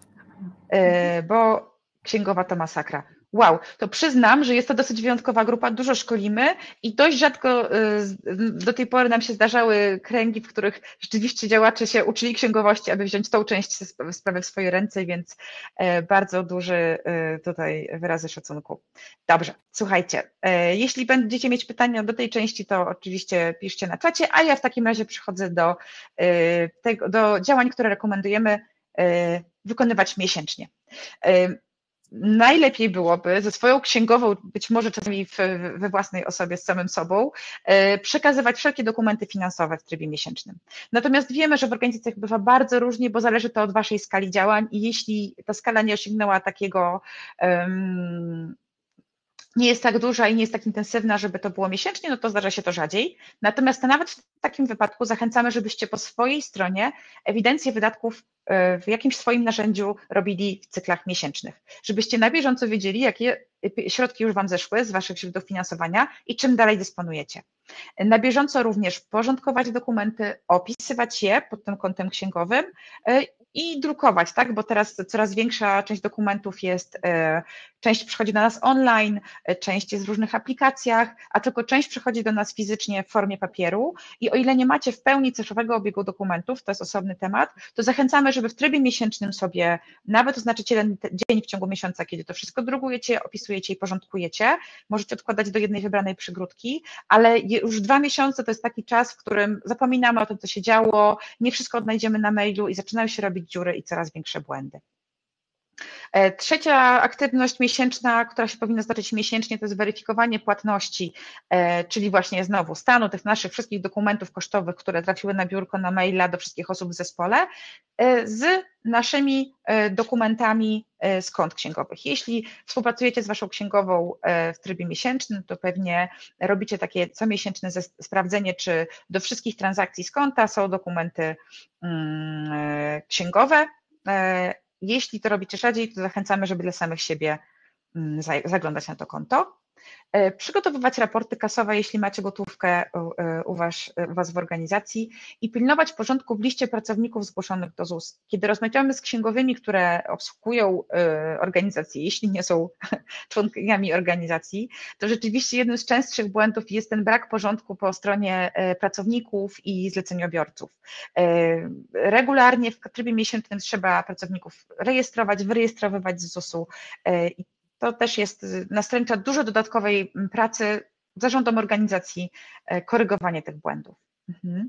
bo księgowa to masakra. Wow, to przyznam, że jest to dosyć wyjątkowa grupa, dużo szkolimy i dość rzadko do tej pory nam się zdarzały kręgi, w których rzeczywiście działacze się uczyli księgowości, aby wziąć tą część sprawy w swoje ręce, więc bardzo duży tutaj wyrazy szacunku. Dobrze, słuchajcie, jeśli będziecie mieć pytania do tej części, to oczywiście piszcie na czacie, a ja w takim razie przychodzę do, tego, do działań, które rekomendujemy wykonywać miesięcznie. Najlepiej byłoby ze swoją księgową, być może czasami w, we własnej osobie z samym sobą, przekazywać wszelkie dokumenty finansowe w trybie miesięcznym. Natomiast wiemy, że w organizacjach bywa bardzo różnie, bo zależy to od waszej skali działań i jeśli ta skala nie osiągnęła takiego, um, nie jest tak duża i nie jest tak intensywna, żeby to było miesięcznie, no to zdarza się to rzadziej. Natomiast nawet w takim wypadku zachęcamy, żebyście po swojej stronie ewidencję wydatków w jakimś swoim narzędziu robili w cyklach miesięcznych, żebyście na bieżąco wiedzieli, jakie środki już wam zeszły z waszych źródeł finansowania i czym dalej dysponujecie. Na bieżąco również porządkować dokumenty, opisywać je pod tym kątem księgowym i drukować, tak? Bo teraz coraz większa część dokumentów jest, część przychodzi do nas online, część jest w różnych aplikacjach, a tylko część przychodzi do nas fizycznie w formie papieru i o ile nie macie w pełni cyfrowego obiegu dokumentów, to jest osobny temat, to zachęcamy, żeby w trybie miesięcznym sobie nawet oznaczyć jeden dzień w ciągu miesiąca, kiedy to wszystko drukujecie, opisujecie i porządkujecie, możecie odkładać do jednej wybranej przygródki, ale już dwa miesiące to jest taki czas, w którym zapominamy o tym, co się działo, nie wszystko odnajdziemy na mailu i zaczynają się robić dziury i coraz większe błędy. Trzecia aktywność miesięczna, która się powinna zdarzyć miesięcznie, to jest weryfikowanie płatności, czyli właśnie znowu stanu tych naszych wszystkich dokumentów kosztowych, które trafiły na biurko, na maila do wszystkich osób w zespole, z naszymi dokumentami z kont księgowych. Jeśli współpracujecie z waszą księgową w trybie miesięcznym, to pewnie robicie takie comiesięczne sprawdzenie, czy do wszystkich transakcji z konta są dokumenty księgowe. Jeśli to robicie rzadziej, to zachęcamy, żeby dla samych siebie zaglądać na to konto. Przygotowywać raporty kasowe, jeśli macie gotówkę u was, u was w organizacji i pilnować porządku w liście pracowników zgłoszonych do Z U S. Kiedy rozmawiamy z księgowymi, które obsługują organizacje, jeśli nie są członkami organizacji, to rzeczywiście jednym z częstszych błędów jest ten brak porządku po stronie pracowników i zleceniobiorców. Regularnie w trybie miesięcznym trzeba pracowników rejestrować, wyrejestrowywać z Z U S-u i to też jest, nastręcza dużo dodatkowej pracy zarządom organizacji, korygowanie tych błędów. Mhm.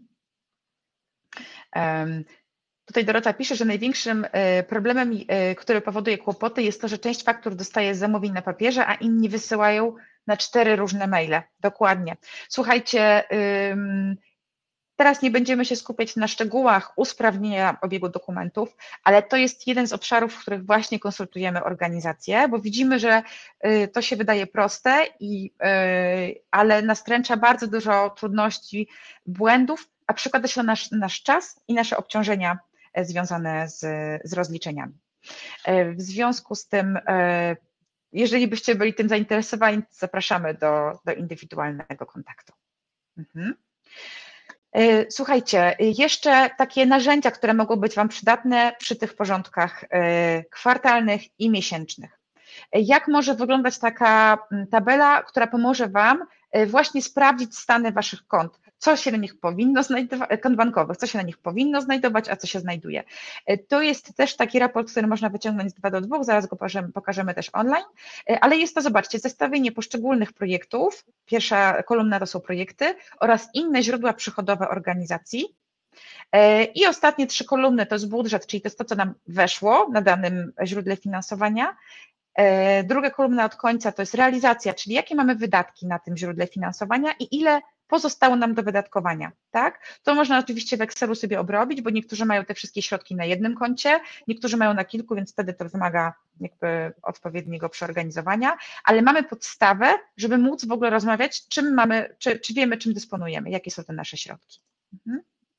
Tutaj Dorota pisze, że największym problemem, który powoduje kłopoty, jest to, że część faktur dostaje z zamówień na papierze, a inni wysyłają na cztery różne maile. Dokładnie. Słuchajcie, teraz nie będziemy się skupiać na szczegółach usprawnienia obiegu dokumentów, ale to jest jeden z obszarów, w których właśnie konsultujemy organizacje, bo widzimy, że to się wydaje proste, i, ale nastręcza bardzo dużo trudności, błędów, a przekłada się na nasz, nasz czas i nasze obciążenia związane z, z rozliczeniami. W związku z tym, jeżeli byście byli tym zainteresowani, to zapraszamy do, do indywidualnego kontaktu. Mhm. Słuchajcie, jeszcze takie narzędzia, które mogą być Wam przydatne przy tych porządkach kwartalnych i miesięcznych. Jak może wyglądać taka tabela, która pomoże Wam właśnie sprawdzić stany Waszych kont, co się na nich powinno znajdować, kont bankowych, co się na nich powinno znajdować, a co się znajduje. To jest też taki raport, który można wyciągnąć z dwa do dwóch, zaraz go pokażemy, pokażemy też online, ale jest to, zobaczcie, zestawienie poszczególnych projektów, pierwsza kolumna to są projekty oraz inne źródła przychodowe organizacji. I ostatnie trzy kolumny to jest budżet, czyli to jest to, co nam weszło na danym źródle finansowania. Druga kolumna od końca to jest realizacja, czyli jakie mamy wydatki na tym źródle finansowania i ile pozostało nam do wydatkowania, tak? To można oczywiście w Excelu sobie obrobić, bo niektórzy mają te wszystkie środki na jednym koncie, niektórzy mają na kilku, więc wtedy to wymaga jakby odpowiedniego przeorganizowania, ale mamy podstawę, żeby móc w ogóle rozmawiać, czym mamy, czy, czy wiemy, czym dysponujemy, jakie są te nasze środki. Mhm.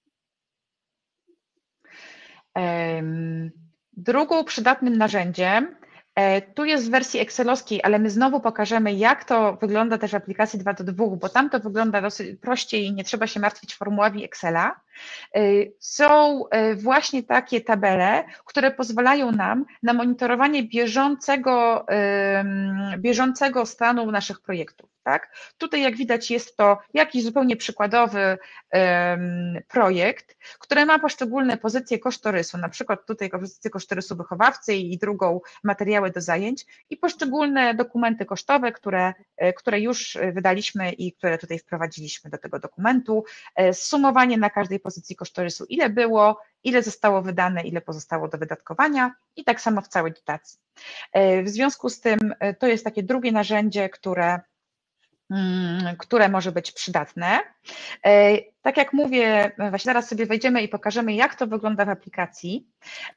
Drugą przydatnym narzędziem, tu jest w wersji excelowskiej, ale my znowu pokażemy, jak to wygląda też w aplikacji dwa do dwóch, bo tam to wygląda dosyć prościej i nie trzeba się martwić formułami Excela. Są właśnie takie tabele, które pozwalają nam na monitorowanie bieżącego, bieżącego stanu naszych projektów. Tak? Tutaj jak widać jest to jakiś zupełnie przykładowy projekt, który ma poszczególne pozycje kosztorysu, na przykład tutaj pozycję kosztorysu wychowawcy i drugą materiały do zajęć i poszczególne dokumenty kosztowe, które, które już wydaliśmy i które tutaj wprowadziliśmy do tego dokumentu, zsumowanie na każdej pozycji kosztorysu, ile było, ile zostało wydane, ile pozostało do wydatkowania i tak samo w całej dotacji. W związku z tym to jest takie drugie narzędzie, które które może być przydatne. Tak jak mówię, właśnie zaraz sobie wejdziemy i pokażemy, jak to wygląda w aplikacji,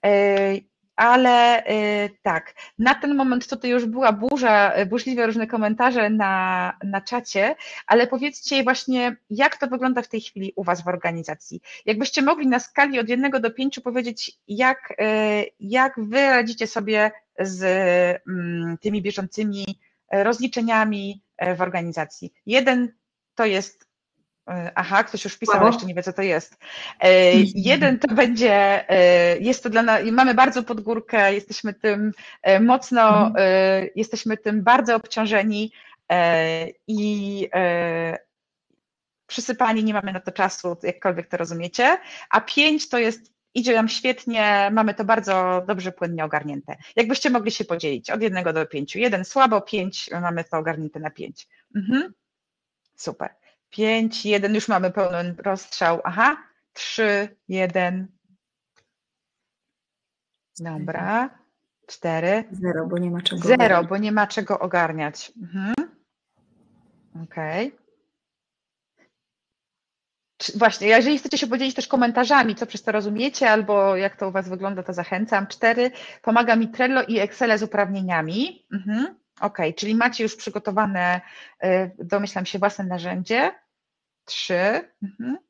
ale tak, na ten moment tutaj już była burza, burzliwe różne komentarze na, na czacie, ale powiedzcie właśnie, jak to wygląda w tej chwili u Was w organizacji. Jakbyście mogli na skali od jednego do pięciu powiedzieć, jak, jak Wy radzicie sobie z tymi bieżącymi rozliczeniami w organizacji. Jeden to jest, aha, ktoś już pisał, jeszcze nie wie, co to jest. Jeden to będzie, jest to dla nas, mamy bardzo pod górkę, jesteśmy tym mocno, mhm. jesteśmy tym bardzo obciążeni i przysypani, nie mamy na to czasu, jakkolwiek to rozumiecie, a pięć to jest idzie nam świetnie, mamy to bardzo dobrze, płynnie ogarnięte. Jakbyście mogli się podzielić od jednego do pięciu. Jeden słabo, pięć, mamy to ogarnięte na pięć. Mhm. Super. Pięć, jeden, już mamy pełny rozstrzał. Aha, trzy, jeden. Dobra. Cztery. Zero, bo nie ma czego Zero, ogarniać. bo nie ma czego ogarniać. Mhm. Okej. Okay. Właśnie, jeżeli chcecie się podzielić też komentarzami, co przez to rozumiecie, albo jak to u Was wygląda, to zachęcam. Cztery, pomaga mi Trello i Excel z uprawnieniami. Mhm. Ok, czyli macie już przygotowane, domyślam się, własne narzędzie. Trzy. Mhm.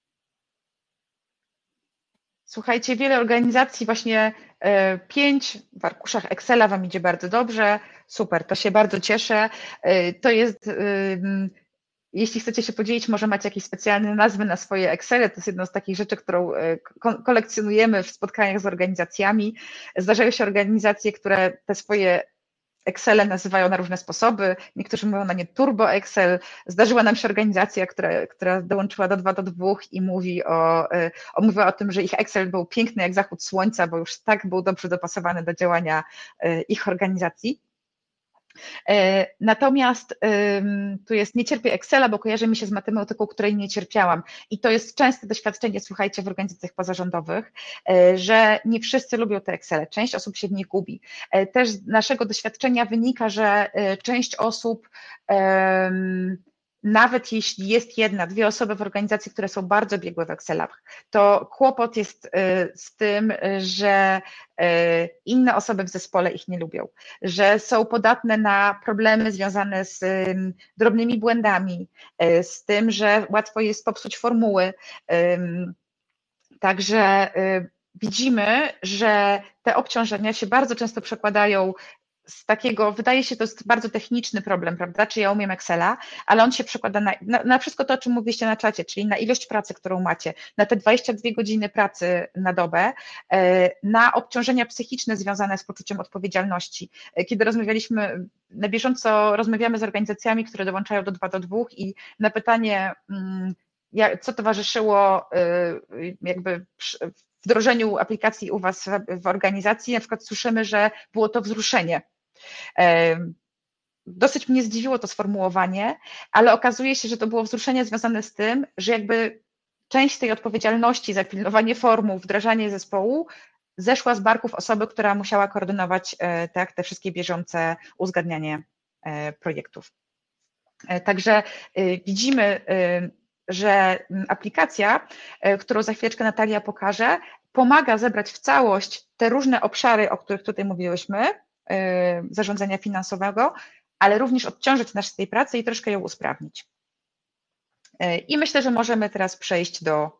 Słuchajcie, wiele organizacji właśnie pięć w arkuszach Excela Wam idzie bardzo dobrze. Super, to się bardzo cieszę. To jest... Jeśli chcecie się podzielić, może macie jakieś specjalne nazwy na swoje Excele, to jest jedno z takich rzeczy, którą kolekcjonujemy w spotkaniach z organizacjami. Zdarzają się organizacje, które te swoje Excele nazywają na różne sposoby, niektórzy mówią na nie Turbo Excel. Zdarzyła nam się organizacja, która, która dołączyła do dwa do dwóch i mówi o, o, mówiła o tym, że ich Excel był piękny jak zachód słońca, bo już tak był dobrze dopasowany do działania ich organizacji. Natomiast tu jest nie cierpię Excela, bo kojarzy mi się z matematyką, której nie cierpiałam i to jest częste doświadczenie, słuchajcie, w organizacjach pozarządowych, że nie wszyscy lubią te Excele, część osób się w nich gubi. Też z naszego doświadczenia wynika, że część osób nawet jeśli jest jedna, dwie osoby w organizacji, które są bardzo biegłe w Excelach, to kłopot jest z tym, że inne osoby w zespole ich nie lubią, że są podatne na problemy związane z drobnymi błędami, z tym, że łatwo jest popsuć formuły. Także widzimy, że te obciążenia się bardzo często przekładają z takiego, wydaje się, to jest bardzo techniczny problem, prawda, czy ja umiem Excela, ale on się przekłada na, na, na wszystko to, o czym mówiliście na czacie, czyli na ilość pracy, którą macie, na te dwadzieścia dwie godziny pracy na dobę, na obciążenia psychiczne związane z poczuciem odpowiedzialności. Kiedy rozmawialiśmy, na bieżąco rozmawiamy z organizacjami, które dołączają do dwa do dwóch i na pytanie, co towarzyszyło jakby wdrożeniu aplikacji u Was w organizacji, na przykład słyszymy, że było to wzruszenie. Dosyć mnie zdziwiło to sformułowanie, ale okazuje się, że to było wzruszenie związane z tym, że jakby część tej odpowiedzialności za pilnowanie formuł, wdrażanie zespołu zeszła z barków osoby, która musiała koordynować tak, te wszystkie bieżące uzgadnianie projektów. Także widzimy, że aplikacja, którą za chwileczkę Natalia pokaże, pomaga zebrać w całość te różne obszary, o których tutaj mówiłyśmy, zarządzania finansowego, ale również odciążyć nas z tej pracy i troszkę ją usprawnić. I myślę, że możemy teraz przejść do,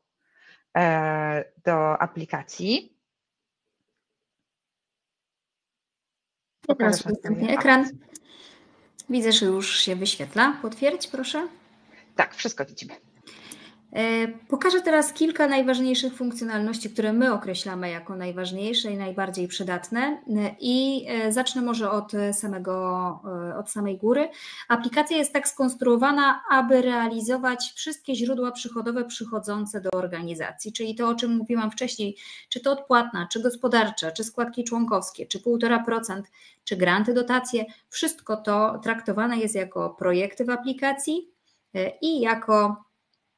do aplikacji. Teraz udostępnię ekran. Widzę, że już się wyświetla. Potwierdź, proszę. Tak, wszystko widzimy. Pokażę teraz kilka najważniejszych funkcjonalności, które my określamy jako najważniejsze i najbardziej przydatne i zacznę może od samego, od samej góry. Aplikacja jest tak skonstruowana, aby realizować wszystkie źródła przychodowe przychodzące do organizacji, czyli to, o czym mówiłam wcześniej, czy to odpłatna, czy gospodarcza, czy składki członkowskie, czy półtora procent, czy granty, dotacje, wszystko to traktowane jest jako projekty w aplikacji i jako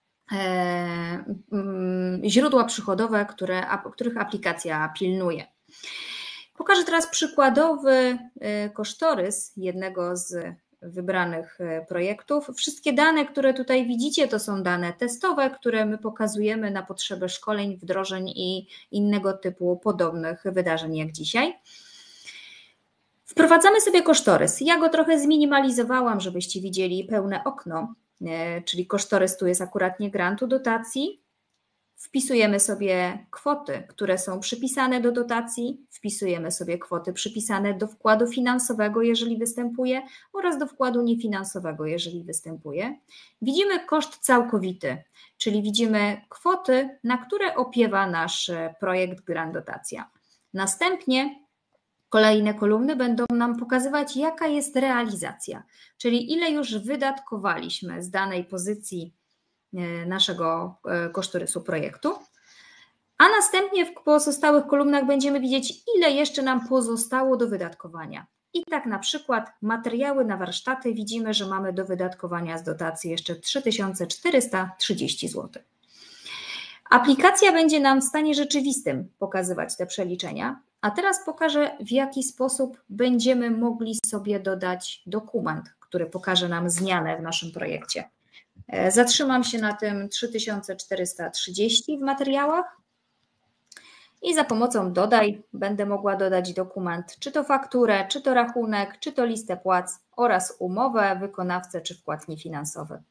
źródła przychodowe, które, których aplikacja pilnuje. Pokażę teraz przykładowy kosztorys jednego z wybranych projektów. Wszystkie dane, które tutaj widzicie, to są dane testowe, które my pokazujemy na potrzeby szkoleń, wdrożeń i innego typu podobnych wydarzeń jak dzisiaj. Wprowadzamy sobie kosztorys. Ja go trochę zminimalizowałam, żebyście widzieli pełne okno, czyli kosztorys tu jest akurat nie grantu, dotacji. Wpisujemy sobie kwoty, które są przypisane do dotacji, wpisujemy sobie kwoty przypisane do wkładu finansowego, jeżeli występuje, oraz do wkładu niefinansowego, jeżeli występuje. Widzimy koszt całkowity, czyli widzimy kwoty, na które opiewa nasz projekt grant dotacja. Następnie kolejne kolumny będą nam pokazywać, jaka jest realizacja, czyli ile już wydatkowaliśmy z danej pozycji naszego kosztorysu projektu, a następnie w pozostałych kolumnach będziemy widzieć, ile jeszcze nam pozostało do wydatkowania. I tak na przykład materiały na warsztaty widzimy, że mamy do wydatkowania z dotacji jeszcze trzy tysiące czterysta trzydzieści złotych. Aplikacja będzie nam w stanie rzeczywistym pokazywać te przeliczenia, a teraz pokażę, w jaki sposób będziemy mogli sobie dodać dokument, który pokaże nam zmianę w naszym projekcie. Zatrzymam się na tym trzy tysiące czterysta trzydzieści w materiałach i za pomocą dodaj będę mogła dodać dokument, czy to fakturę, czy to rachunek, czy to listę płac oraz umowę, wykonawcę czy wkład niefinansowy.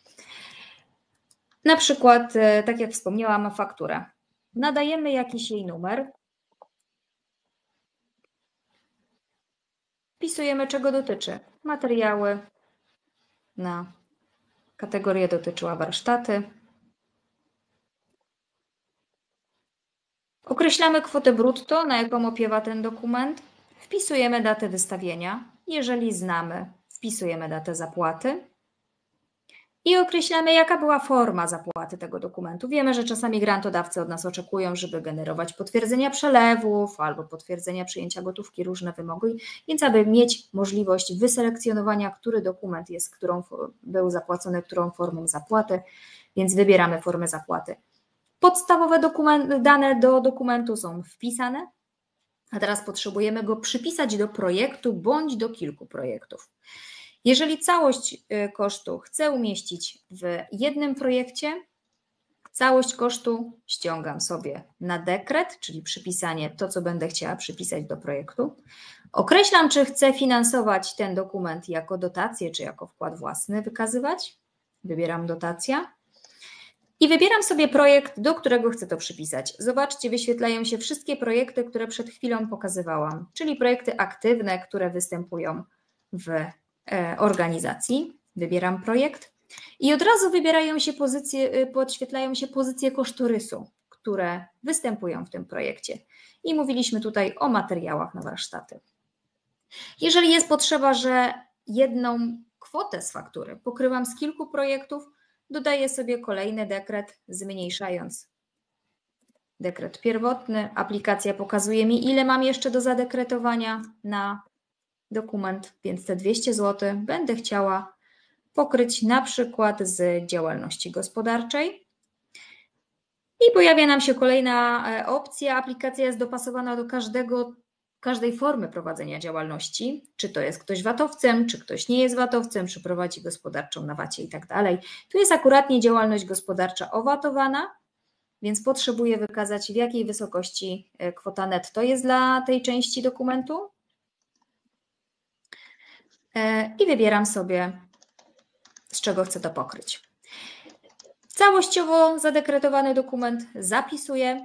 Na przykład, tak jak wspomniałam, fakturę. Nadajemy jakiś jej numer. Wpisujemy, czego dotyczy. Materiały na kategorię dotyczyła warsztaty. Określamy kwotę brutto, na jaką opiewa ten dokument. Wpisujemy datę wystawienia. Jeżeli znamy, wpisujemy datę zapłaty. I określamy, jaka była forma zapłaty tego dokumentu. Wiemy, że czasami grantodawcy od nas oczekują, żeby generować potwierdzenia przelewów albo potwierdzenia przyjęcia gotówki, różne wymogi, więc aby mieć możliwość wyselekcjonowania, który dokument jest, którą był zapłacony, którą formą zapłaty, więc wybieramy formę zapłaty. Podstawowe dokument, dane do dokumentu są wpisane, a teraz potrzebujemy go przypisać do projektu bądź do kilku projektów. Jeżeli całość kosztu chcę umieścić w jednym projekcie, całość kosztu ściągam sobie na dekret, czyli przypisanie to, co będę chciała przypisać do projektu. Określam, czy chcę finansować ten dokument jako dotację, czy jako wkład własny wykazywać. Wybieram dotacja i wybieram sobie projekt, do którego chcę to przypisać. Zobaczcie, wyświetlają się wszystkie projekty, które przed chwilą pokazywałam, czyli projekty aktywne, które występują w organizacji. Wybieram projekt i od razu wybierają się pozycje, podświetlają się pozycje kosztorysu, które występują w tym projekcie. I mówiliśmy tutaj o materiałach na warsztaty. Jeżeli jest potrzeba, że jedną kwotę z faktury pokrywam z kilku projektów, dodaję sobie kolejny dekret, zmniejszając dekret pierwotny. Aplikacja pokazuje mi, ile mam jeszcze do zadekretowania na dokument, więc te dwieście złotych będę chciała pokryć na przykład z działalności gospodarczej. I pojawia nam się kolejna opcja. Aplikacja jest dopasowana do każdego, każdej formy prowadzenia działalności. Czy to jest ktoś vatowcem, czy ktoś nie jest vatowcem, czy prowadzi gospodarczą na vacie i tak dalej. Tu jest akuratnie działalność gospodarcza owatowana, więc potrzebuję wykazać, w jakiej wysokości kwota netto jest dla tej części dokumentu. I wybieram sobie, z czego chcę to pokryć. Całościowo zadekretowany dokument zapisuję.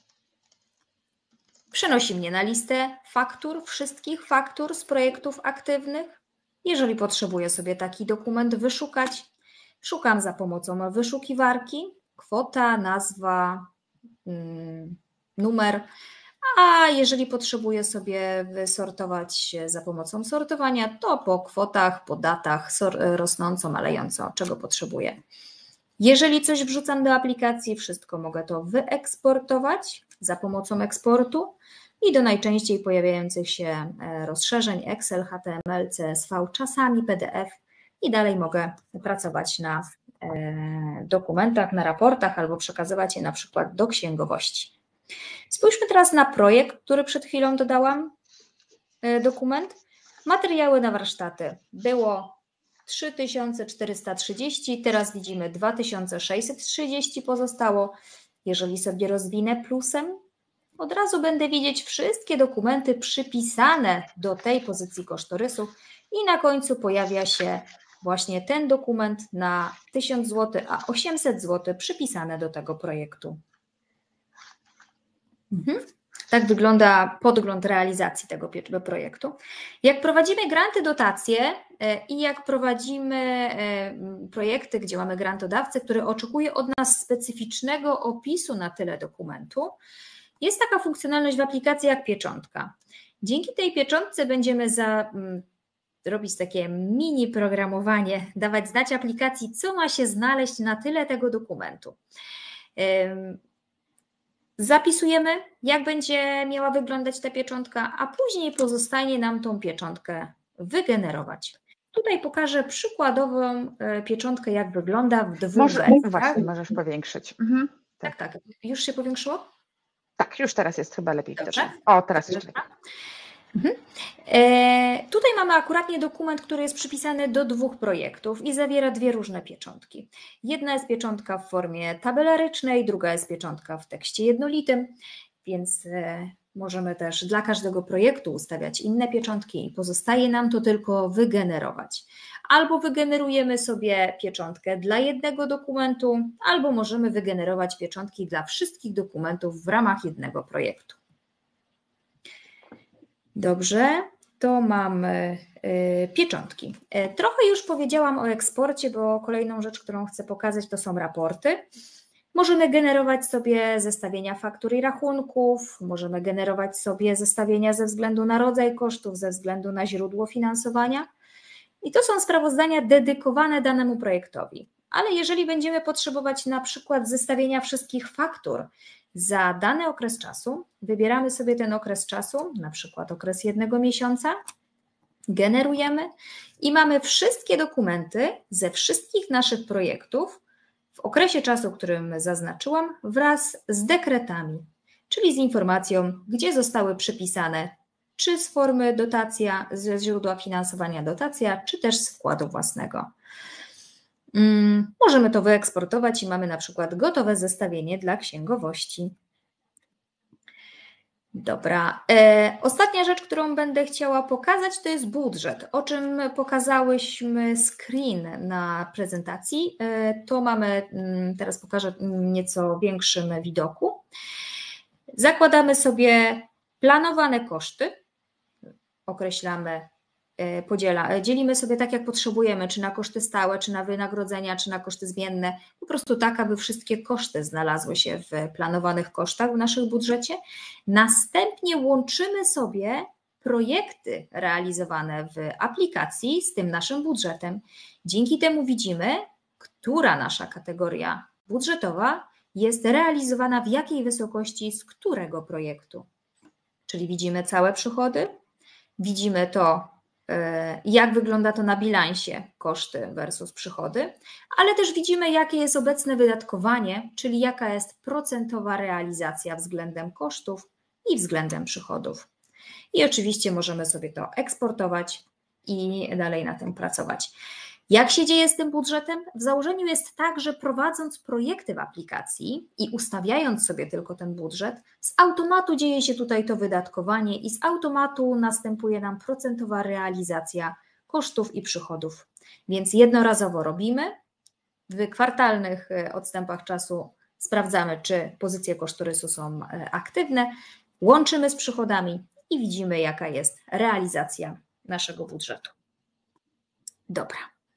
Przenosi mnie na listę faktur, wszystkich faktur z projektów aktywnych. Jeżeli potrzebuję sobie taki dokument wyszukać, szukam za pomocą wyszukiwarki, kwota, nazwa, numer. A jeżeli potrzebuję sobie wysortować za pomocą sortowania, to po kwotach, po datach, rosnąco, malejąco, czego potrzebuję. Jeżeli coś wrzucam do aplikacji, wszystko mogę to wyeksportować za pomocą eksportu i do najczęściej pojawiających się rozszerzeń Excel, H T M L, C S V, czasami P D F i dalej mogę pracować na dokumentach, na raportach albo przekazywać je na przykład do księgowości. Spójrzmy teraz na projekt, który przed chwilą dodałam, dokument. Materiały na warsztaty było trzy tysiące czterysta trzydzieści, teraz widzimy dwa tysiące sześćset trzydzieści pozostało. Jeżeli sobie rozwinę plusem, od razu będę widzieć wszystkie dokumenty przypisane do tej pozycji kosztorysu i na końcu pojawia się właśnie ten dokument na tysiąc złotych, a osiemset złotych przypisane do tego projektu. Mhm. Tak wygląda podgląd realizacji tego projektu. Jak prowadzimy granty, dotacje i jak prowadzimy projekty, gdzie mamy grantodawcę, który oczekuje od nas specyficznego opisu na tyle dokumentu, jest taka funkcjonalność w aplikacji jak pieczątka. Dzięki tej pieczątce będziemy za, robić takie mini programowanie, dawać znać aplikacji, co ma się znaleźć na tyle tego dokumentu. Zapisujemy, jak będzie miała wyglądać ta pieczątka, a później pozostaje nam tą pieczątkę wygenerować. Tutaj pokażę przykładową pieczątkę, jak wygląda w dwóch Może, wersjach. Właśnie, możesz powiększyć. Mhm. Tak, tak. Już się powiększyło? Tak, już teraz jest chyba lepiej Dobrze. widoczne. O, teraz jest lepiej. Mhm. E, tutaj mamy akuratnie dokument, który jest przypisany do dwóch projektów i zawiera dwie różne pieczątki. Jedna jest pieczątka w formie tabelarycznej, druga jest pieczątka w tekście jednolitym, więc e, możemy też dla każdego projektu ustawiać inne pieczątki i pozostaje nam to tylko wygenerować. Albo wygenerujemy sobie pieczątkę dla jednego dokumentu, albo możemy wygenerować pieczątki dla wszystkich dokumentów w ramach jednego projektu. Dobrze, to mamy pieczątki. Trochę już powiedziałam o eksporcie, bo kolejną rzecz, którą chcę pokazać, to są raporty. Możemy generować sobie zestawienia faktur i rachunków, możemy generować sobie zestawienia ze względu na rodzaj kosztów, ze względu na źródło finansowania. I to są sprawozdania dedykowane danemu projektowi. Ale jeżeli będziemy potrzebować na przykład zestawienia wszystkich faktur za dany okres czasu, wybieramy sobie ten okres czasu, na przykład okres jednego miesiąca, generujemy i mamy wszystkie dokumenty ze wszystkich naszych projektów w okresie czasu, którym zaznaczyłam, wraz z dekretami, czyli z informacją, gdzie zostały przypisane czy z formy dotacja, ze źródła finansowania dotacja, czy też z wkładu własnego. Możemy to wyeksportować i mamy na przykład gotowe zestawienie dla księgowości. Dobra, e, ostatnia rzecz, którą będę chciała pokazać, to jest budżet, o czym pokazałyśmy screen na prezentacji. E, to mamy, teraz pokażę w nieco większym widoku. Zakładamy sobie planowane koszty, określamy, podziela, dzielimy sobie tak, jak potrzebujemy, czy na koszty stałe, czy na wynagrodzenia, czy na koszty zmienne, po prostu tak, aby wszystkie koszty znalazły się w planowanych kosztach w naszym budżecie. Następnie łączymy sobie projekty realizowane w aplikacji z tym naszym budżetem. Dzięki temu widzimy, która nasza kategoria budżetowa jest realizowana w jakiej wysokości z którego projektu. Czyli widzimy całe przychody, widzimy to, jak wygląda to na bilansie, koszty versus przychody, ale też widzimy, jakie jest obecne wydatkowanie, czyli jaka jest procentowa realizacja względem kosztów i względem przychodów. I oczywiście możemy sobie to eksportować i dalej na tym pracować. Jak się dzieje z tym budżetem? W założeniu jest tak, że prowadząc projekty w aplikacji i ustawiając sobie tylko ten budżet, z automatu dzieje się tutaj to wydatkowanie i z automatu następuje nam procentowa realizacja kosztów i przychodów. Więc jednorazowo robimy, w kwartalnych odstępach czasu sprawdzamy, czy pozycje kosztorysu są aktywne, łączymy z przychodami i widzimy, jaka jest realizacja naszego budżetu. Dobra.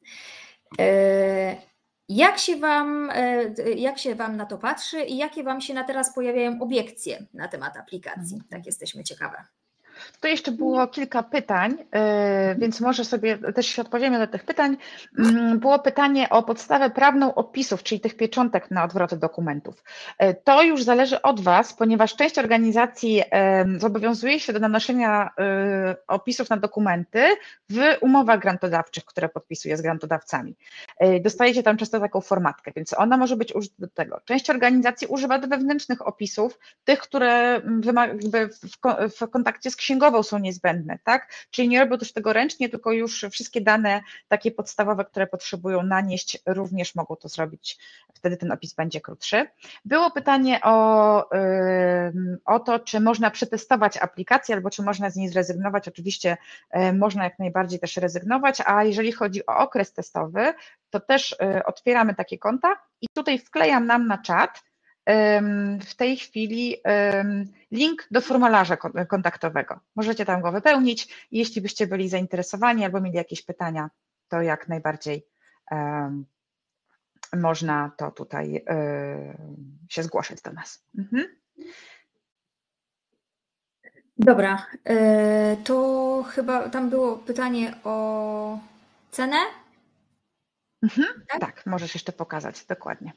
Jak się wam, jak się wam na to patrzy i jakie wam się na teraz pojawiają obiekcje na temat aplikacji? Tak, jesteśmy ciekawe. To jeszcze było kilka pytań, więc może sobie też się odpowiemy na tych pytań. Było pytanie o podstawę prawną opisów, czyli tych pieczątek na odwroty dokumentów. To już zależy od Was, ponieważ część organizacji zobowiązuje się do nanoszenia opisów na dokumenty w umowach grantodawczych, które podpisuje z grantodawcami. Dostajecie tam często taką formatkę, więc ona może być użyta do tego. Część organizacji używa do wewnętrznych opisów, tych, które w kontakcie z księgową są niezbędne, tak? Czyli nie robią też tego ręcznie, tylko już wszystkie dane takie podstawowe, które potrzebują nanieść, również mogą to zrobić, wtedy ten opis będzie krótszy. Było pytanie o, o to, czy można przetestować aplikację, albo czy można z niej zrezygnować. Oczywiście można jak najbardziej też rezygnować, a jeżeli chodzi o okres testowy, to też otwieramy takie konta i tutaj wklejam nam na czat w tej chwili link do formularza kontaktowego. Możecie tam go wypełnić i jeśli byście byli zainteresowani albo mieli jakieś pytania, to jak najbardziej można to tutaj się zgłaszać do nas. Mhm. Dobra, to chyba tam było pytanie o cenę? Mhm. Tak? Tak, możesz jeszcze pokazać, dokładnie.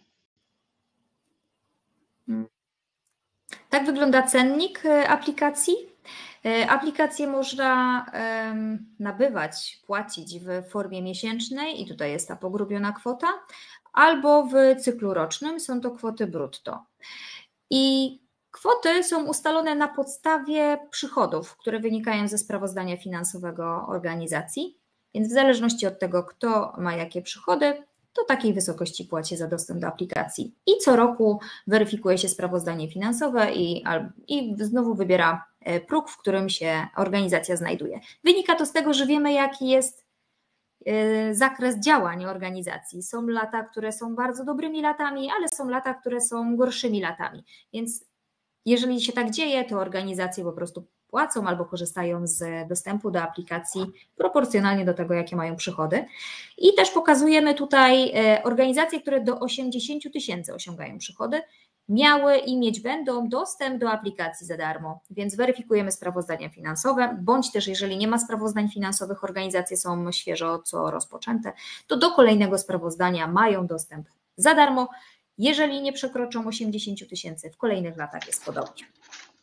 Tak wygląda cennik aplikacji. Aplikację można nabywać, płacić w formie miesięcznej i tutaj jest ta pogrubiona kwota, albo w cyklu rocznym, są to kwoty brutto. I kwoty są ustalone na podstawie przychodów, które wynikają ze sprawozdania finansowego organizacji, więc w zależności od tego, kto ma jakie przychody, to takiej wysokości płaci za dostęp do aplikacji. I co roku weryfikuje się sprawozdanie finansowe i, i znowu wybiera próg, w którym się organizacja znajduje. Wynika to z tego, że wiemy, jaki jest zakres działań organizacji. Są lata, które są bardzo dobrymi latami, ale są lata, które są gorszymi latami. Więc jeżeli się tak dzieje, to organizacje po prostu płacą albo korzystają z dostępu do aplikacji proporcjonalnie do tego, jakie mają przychody. I też pokazujemy tutaj organizacje, które do osiemdziesięciu tysięcy osiągają przychody, miały i mieć będą dostęp do aplikacji za darmo, więc weryfikujemy sprawozdania finansowe, bądź też jeżeli nie ma sprawozdań finansowych, organizacje są świeżo co rozpoczęte, to do kolejnego sprawozdania mają dostęp za darmo. Jeżeli nie przekroczą osiemdziesięciu tysięcy, w kolejnych latach jest podobnie.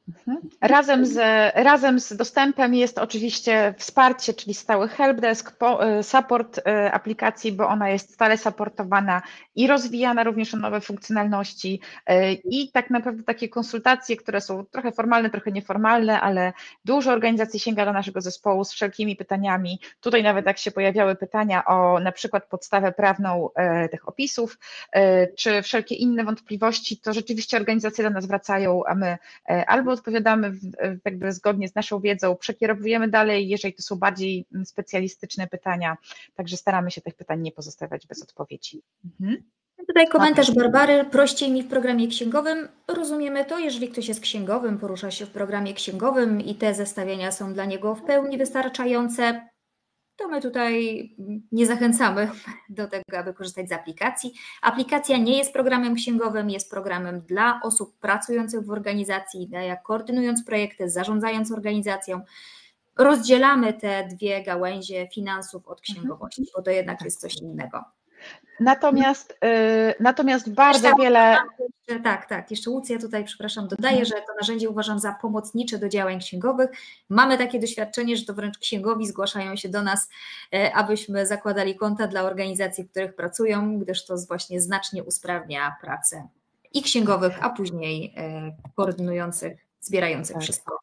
Razem z, razem z dostępem jest oczywiście wsparcie, czyli stały helpdesk, support aplikacji, bo ona jest stale supportowana i rozwijana również o nowe funkcjonalności i tak naprawdę takie konsultacje, które są trochę formalne, trochę nieformalne, ale dużo organizacji sięga do naszego zespołu z wszelkimi pytaniami. Tutaj nawet jak się pojawiały pytania o na przykład podstawę prawną tych opisów, czy wszelkie inne wątpliwości, to rzeczywiście organizacje do nas wracają, a my albo odpowiadamy jakby zgodnie z naszą wiedzą, przekierowujemy dalej, jeżeli to są bardziej specjalistyczne pytania, także staramy się tych pytań nie pozostawiać bez odpowiedzi. Mhm. Tutaj komentarz Barbary, prościej mi w programie księgowym. Rozumiemy to, jeżeli ktoś jest księgowym, porusza się w programie księgowym i te zestawienia są dla niego w pełni wystarczające, to my tutaj nie zachęcamy do tego, aby korzystać z aplikacji. Aplikacja nie jest programem księgowym, jest programem dla osób pracujących w organizacji, jak koordynując projekty, zarządzając organizacją. Rozdzielamy te dwie gałęzie finansów od księgowości, bo to jednak jest coś innego. Natomiast, yy, natomiast bardzo jeszcze, wiele... Tak, tak, jeszcze Łucja tutaj, przepraszam, dodaję, że to narzędzie uważam za pomocnicze do działań księgowych. Mamy takie doświadczenie, że to wręcz księgowi zgłaszają się do nas, abyśmy zakładali konta dla organizacji, w których pracują, gdyż to właśnie znacznie usprawnia pracę i księgowych, a później koordynujących, zbierających tak wszystko.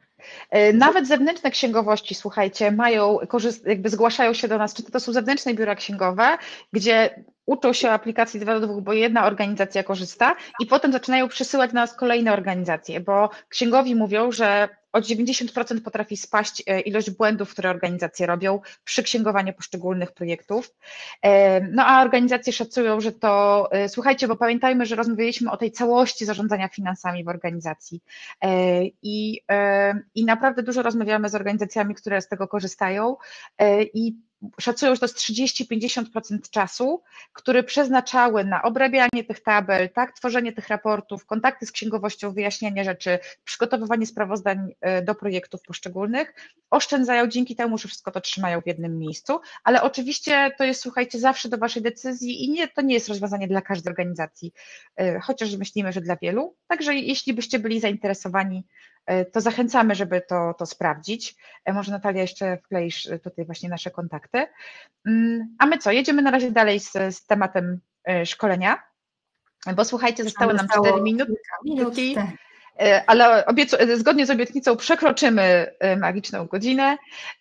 Nawet zewnętrzne księgowości, słuchajcie, mają, jakby zgłaszają się do nas, czy to są zewnętrzne biura księgowe, gdzie uczą się o aplikacji dwa do dwóch, bo jedna organizacja korzysta i potem zaczynają przysyłać do nas kolejne organizacje, bo księgowi mówią, że o dziewięćdziesiąt procent potrafi spaść ilość błędów, które organizacje robią przy księgowaniu poszczególnych projektów. No a organizacje szacują, że to, słuchajcie, bo pamiętajmy, że rozmawialiśmy o tej całości zarządzania finansami w organizacji i, i naprawdę dużo rozmawiamy z organizacjami, które z tego korzystają i szacują, że to jest trzydzieści do pięćdziesięciu procent czasu, który przeznaczały na obrabianie tych tabel, tak, tworzenie tych raportów, kontakty z księgowością, wyjaśnianie rzeczy, przygotowywanie sprawozdań do projektów poszczególnych, oszczędzają dzięki temu, że wszystko to trzymają w jednym miejscu, ale oczywiście to jest, słuchajcie, zawsze do waszej decyzji i nie, to nie jest rozwiązanie dla każdej organizacji, chociaż myślimy, że dla wielu, także jeśli byście byli zainteresowani, to zachęcamy, żeby to, to sprawdzić. Może Natalia jeszcze wkleisz tutaj właśnie nasze kontakty. A my co, jedziemy na razie dalej z, z tematem szkolenia, bo słuchajcie, zostały nam cztery minuty, minut, tak. ale obiecu, zgodnie z obietnicą przekroczymy magiczną godzinę,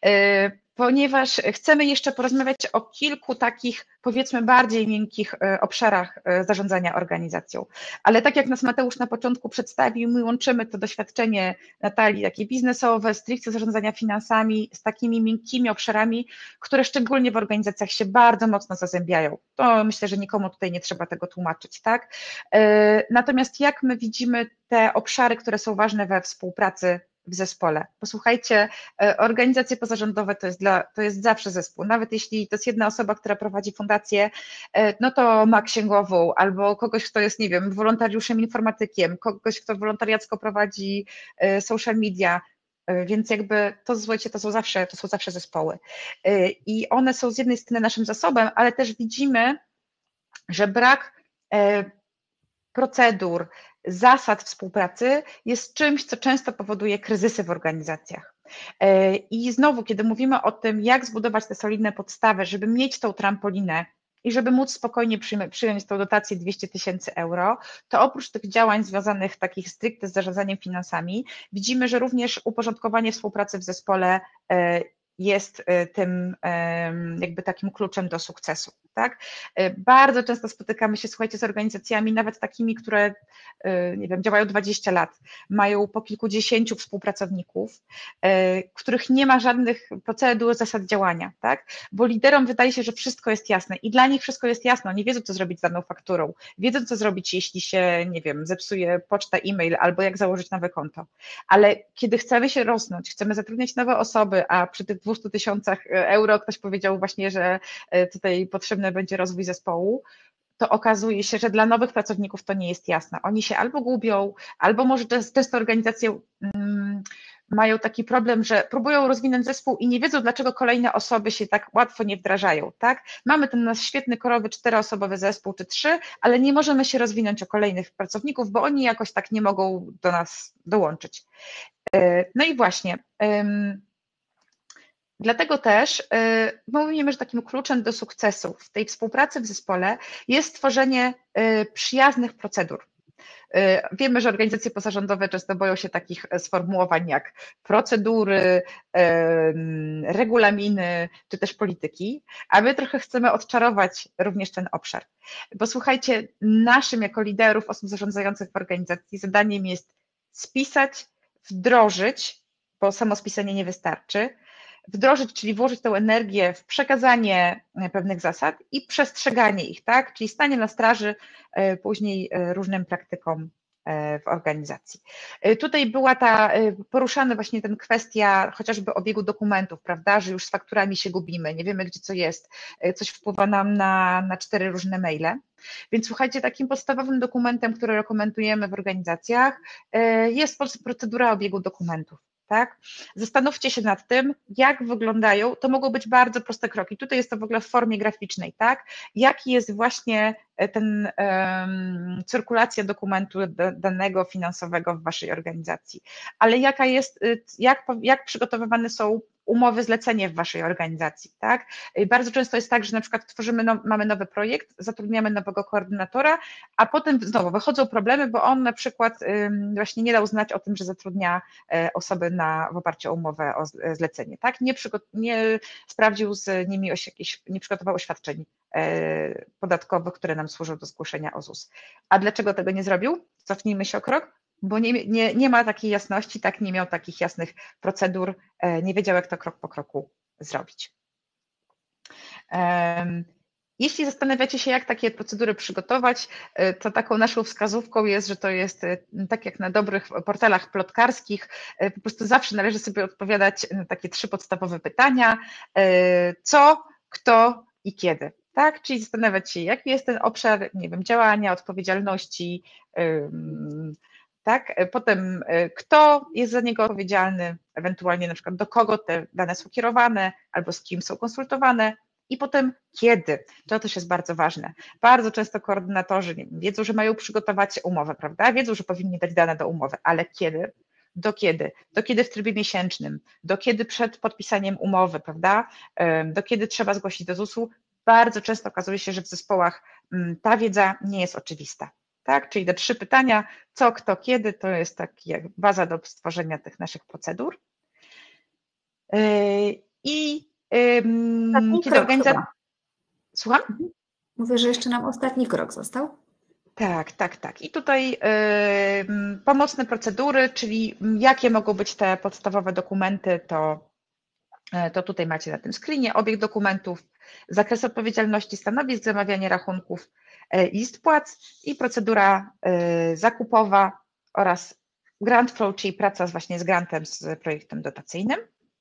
ponieważ chcemy jeszcze porozmawiać o kilku takich, powiedzmy, bardziej miękkich obszarach zarządzania organizacją. Ale tak jak nas Mateusz na początku przedstawił, my łączymy to doświadczenie Natalii takie biznesowe, stricte zarządzania finansami z takimi miękkimi obszarami, które szczególnie w organizacjach się bardzo mocno zazębiają. To myślę, że nikomu tutaj nie trzeba tego tłumaczyć, tak? Natomiast jak my widzimy te obszary, które są ważne we współpracy w zespole. Posłuchajcie, organizacje pozarządowe to jest, dla, to jest zawsze zespół, nawet jeśli to jest jedna osoba, która prowadzi fundację, no to ma księgową albo kogoś, kto jest, nie wiem, wolontariuszem informatykiem, kogoś, kto wolontariacko prowadzi social media, więc jakby to, słuchajcie, to są zawsze, to są zawsze zespoły i one są z jednej strony naszym zasobem, ale też widzimy, że brak procedur, zasad współpracy jest czymś, co często powoduje kryzysy w organizacjach. I znowu, kiedy mówimy o tym, jak zbudować te solidne podstawy, żeby mieć tą trampolinę i żeby móc spokojnie przyjąć tą dotację dwieście tysięcy euro, to oprócz tych działań związanych takich stricte z zarządzaniem finansami, widzimy, że również uporządkowanie współpracy w zespole jest tym jakby takim kluczem do sukcesu, tak? Bardzo często spotykamy się, słuchajcie, z organizacjami, nawet takimi, które, nie wiem, działają dwadzieścia lat, mają po kilkudziesięciu współpracowników, w których nie ma żadnych procedur, zasad działania, tak? Bo liderom wydaje się, że wszystko jest jasne i dla nich wszystko jest jasne, oni wiedzą, co zrobić z daną fakturą, wiedzą, co zrobić, jeśli się, nie wiem, zepsuje poczta, e-mail albo jak założyć nowe konto, ale kiedy chcemy się rosnąć, chcemy zatrudniać nowe osoby, a przy tych dwustu tysiącach euro ktoś powiedział właśnie, że tutaj potrzebny będzie rozwój zespołu, to okazuje się, że dla nowych pracowników to nie jest jasne. Oni się albo gubią, albo może często organizacje mają taki problem, że próbują rozwinąć zespół i nie wiedzą, dlaczego kolejne osoby się tak łatwo nie wdrażają, tak? Mamy ten nasz świetny, korowy, czteroosobowy zespół czy trzy, ale nie możemy się rozwinąć o kolejnych pracowników, bo oni jakoś tak nie mogą do nas dołączyć. No i właśnie, dlatego też mówimy, że takim kluczem do sukcesu w tej współpracy w zespole jest stworzenie przyjaznych procedur. Wiemy, że organizacje pozarządowe często boją się takich sformułowań jak procedury, regulaminy czy też polityki, a my trochę chcemy odczarować również ten obszar. Bo słuchajcie, naszym jako liderów osób zarządzających w organizacji zadaniem jest spisać, wdrożyć, bo samo spisanie nie wystarczy, wdrożyć, czyli włożyć tę energię w przekazanie pewnych zasad i przestrzeganie ich, tak? Czyli stanie na straży później różnym praktykom w organizacji. Tutaj była ta, poruszana właśnie ten kwestia chociażby obiegu dokumentów, prawda, że już z fakturami się gubimy, nie wiemy, gdzie co jest, coś wpływa nam na, na cztery różne maile. Więc słuchajcie, takim podstawowym dokumentem, który rekomendujemy w organizacjach, jest procedura obiegu dokumentów. Tak? Zastanówcie się nad tym, jak wyglądają, to mogą być bardzo proste kroki, tutaj jest to w ogóle w formie graficznej, tak? Jaki jest właśnie ten um, cyrkulacja dokumentu danego finansowego w waszej organizacji, ale jaka jest, jak, jak przygotowywane są umowy zlecenie w waszej organizacji, tak? Bardzo często jest tak, że na przykład tworzymy, no, mamy nowy projekt, zatrudniamy nowego koordynatora, a potem znowu wychodzą problemy, bo on na przykład um, właśnie nie dał znać o tym, że zatrudnia osoby na, w oparciu o umowę o zlecenie, tak? Nie, nie sprawdził z nimi jakieś, nie przygotował oświadczeń podatkowych, które nam służą do zgłoszenia o ZUS. A dlaczego tego nie zrobił? Cofnijmy się o krok, bo nie, nie, nie ma takiej jasności, tak, nie miał takich jasnych procedur, nie wiedział, jak to krok po kroku zrobić. Jeśli zastanawiacie się, jak takie procedury przygotować, to taką naszą wskazówką jest, że to jest tak jak na dobrych portalach plotkarskich, po prostu zawsze należy sobie odpowiadać na takie trzy podstawowe pytania: co, kto i kiedy. Tak, czyli zastanawiać się, jaki jest ten obszar, nie wiem, działania, odpowiedzialności, tak, potem kto jest za niego odpowiedzialny, ewentualnie na przykład do kogo te dane są kierowane, albo z kim są konsultowane, i potem kiedy, to też jest bardzo ważne. Bardzo często koordynatorzy nie wiem, wiedzą, że mają przygotować umowę, prawda, wiedzą, że powinni dać dane do umowy, ale kiedy? Do kiedy? Do kiedy w trybie miesięcznym? Do kiedy przed podpisaniem umowy, prawda? Do kiedy trzeba zgłosić do zusu? Bardzo często okazuje się, że w zespołach ta wiedza nie jest oczywista. Tak? Czyli te trzy pytania, co, kto, kiedy, to jest taka baza do stworzenia tych naszych procedur. I ostatni kiedy organizacja... Słucham? Mówię, że jeszcze nam ostatni krok został. Tak, tak, tak. I tutaj y, pomocne procedury, czyli jakie mogą być te podstawowe dokumenty, to, to tutaj macie na tym screenie. Obieg dokumentów, zakres odpowiedzialności, stanowisk, zamawianie rachunków, list płac i procedura y, zakupowa oraz grant flow, czyli praca z, właśnie z grantem, z projektem dotacyjnym.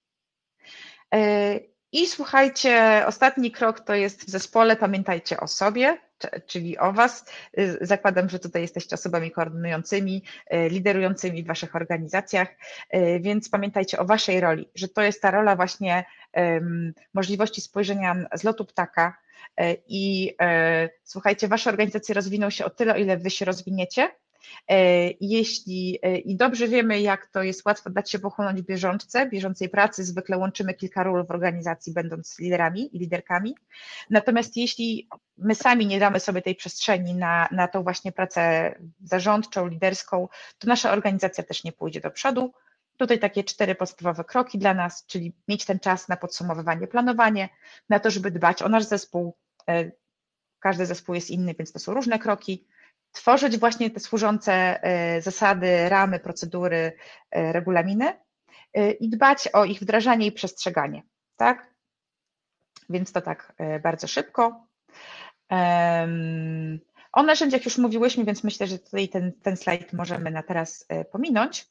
Y, I słuchajcie, ostatni krok to jest w zespole, pamiętajcie o sobie, czyli o was. Zakładam, że tutaj jesteście osobami koordynującymi, liderującymi w waszych organizacjach, więc pamiętajcie o waszej roli, że to jest ta rola właśnie um, możliwości spojrzenia z lotu ptaka i słuchajcie, wasze organizacje rozwiną się o tyle, o ile wy się rozwiniecie. Jeśli i dobrze wiemy, jak to jest łatwo dać się pochłonąć w bieżączce, bieżącej pracy, zwykle łączymy kilka ról w organizacji, będąc liderami i liderkami. Natomiast jeśli my sami nie damy sobie tej przestrzeni na, na tą właśnie pracę zarządczą, liderską, to nasza organizacja też nie pójdzie do przodu. Tutaj takie cztery podstawowe kroki dla nas, czyli mieć ten czas na podsumowywanie, planowanie, na to, żeby dbać o nasz zespół. Każdy zespół jest inny, więc to są różne kroki. Tworzyć właśnie te służące zasady, ramy, procedury, regulaminy i dbać o ich wdrażanie i przestrzeganie, tak? Więc to tak bardzo szybko. O narzędziach już mówiłyśmy, więc myślę, że tutaj ten, ten slajd możemy na teraz pominąć.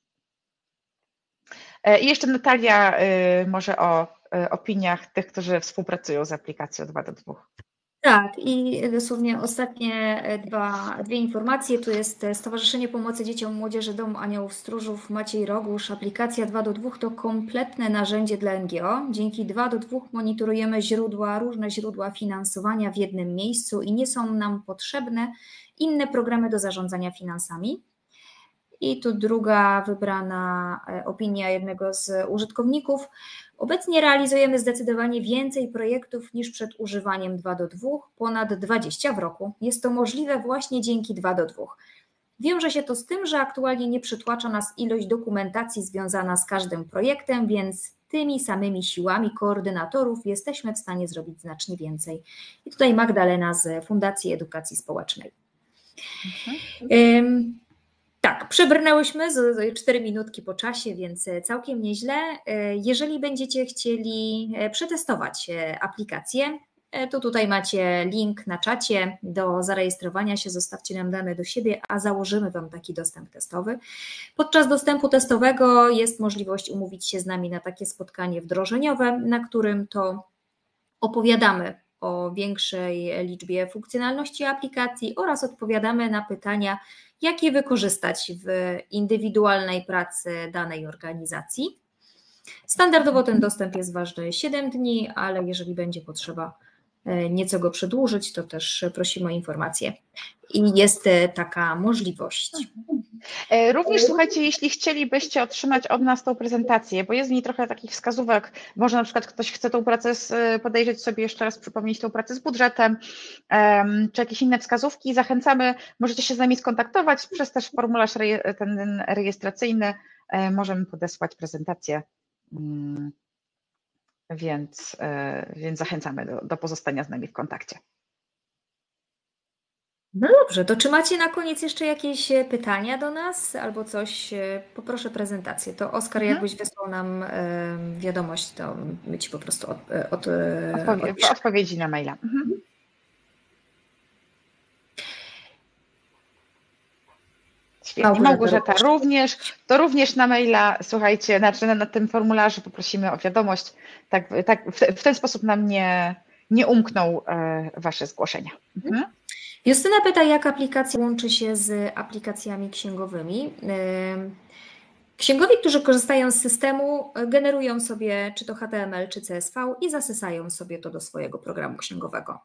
I jeszcze Natalia może o opiniach tych, którzy współpracują z aplikacją dwa do dwóch. Tak, i dosłownie ostatnie dwa, dwie informacje. Tu jest Stowarzyszenie Pomocy Dzieciom i Młodzieży Dom Aniołów Stróżów Maciej Rogusz. Aplikacja dwa do dwóch to kompletne narzędzie dla N G O. Dzięki dwa do dwóch monitorujemy źródła, różne źródła finansowania w jednym miejscu i nie są nam potrzebne inne programy do zarządzania finansami. I tu druga wybrana opinia jednego z użytkowników. Obecnie realizujemy zdecydowanie więcej projektów niż przed używaniem dwa do dwóch, ponad dwadzieścia w roku. Jest to możliwe właśnie dzięki dwa do dwóch. Wiąże się to z tym, że aktualnie nie przytłacza nas ilość dokumentacji związana z każdym projektem, więc tymi samymi siłami koordynatorów jesteśmy w stanie zrobić znacznie więcej. I tutaj Magdalena z Fundacji Edukacji Społecznej. Mhm. Tak, przebrnęłyśmy z cztery minutki po czasie, więc całkiem nieźle. Jeżeli będziecie chcieli przetestować aplikację, to tutaj macie link na czacie do zarejestrowania się, zostawcie nam dane do siebie, a założymy Wam taki dostęp testowy. Podczas dostępu testowego jest możliwość umówić się z nami na takie spotkanie wdrożeniowe, na którym to opowiadamy o większej liczbie funkcjonalności aplikacji oraz odpowiadamy na pytania, jak je wykorzystać w indywidualnej pracy danej organizacji. Standardowo ten dostęp jest ważny siedem dni, ale jeżeli będzie potrzeba nieco go przedłużyć, to też prosimy o informację. I jest taka możliwość. Również słuchajcie, jeśli chcielibyście otrzymać od nas tą prezentację, bo jest w niej trochę takich wskazówek, może na przykład ktoś chce tą pracę, z, podejrzeć sobie jeszcze raz, przypomnieć tą pracę z budżetem, um, czy jakieś inne wskazówki, zachęcamy, możecie się z nami skontaktować, przez też formularz reje, ten rejestracyjny um, możemy podesłać prezentację, um, więc, um, więc zachęcamy do, do pozostania z nami w kontakcie. No dobrze, to czy macie na koniec jeszcze jakieś pytania do nas albo coś? Poproszę prezentację. To Oskar, mhm. jakbyś wysłał nam wiadomość, to my Ci po prostu od, od, Odpowie odpiszę. Odpowiedzi na maila. Mhm. Świetnie, Małgorzata również, to również na maila, słuchajcie, znaczy na, na tym formularzu poprosimy o wiadomość, tak, tak w, w ten sposób nam nie, nie umkną e, Wasze zgłoszenia. Mhm. Justyna pyta, jak aplikacja łączy się z aplikacjami księgowymi. Księgowi, którzy korzystają z systemu, generują sobie czy to H T M L, czy C S V i zasysają sobie to do swojego programu księgowego.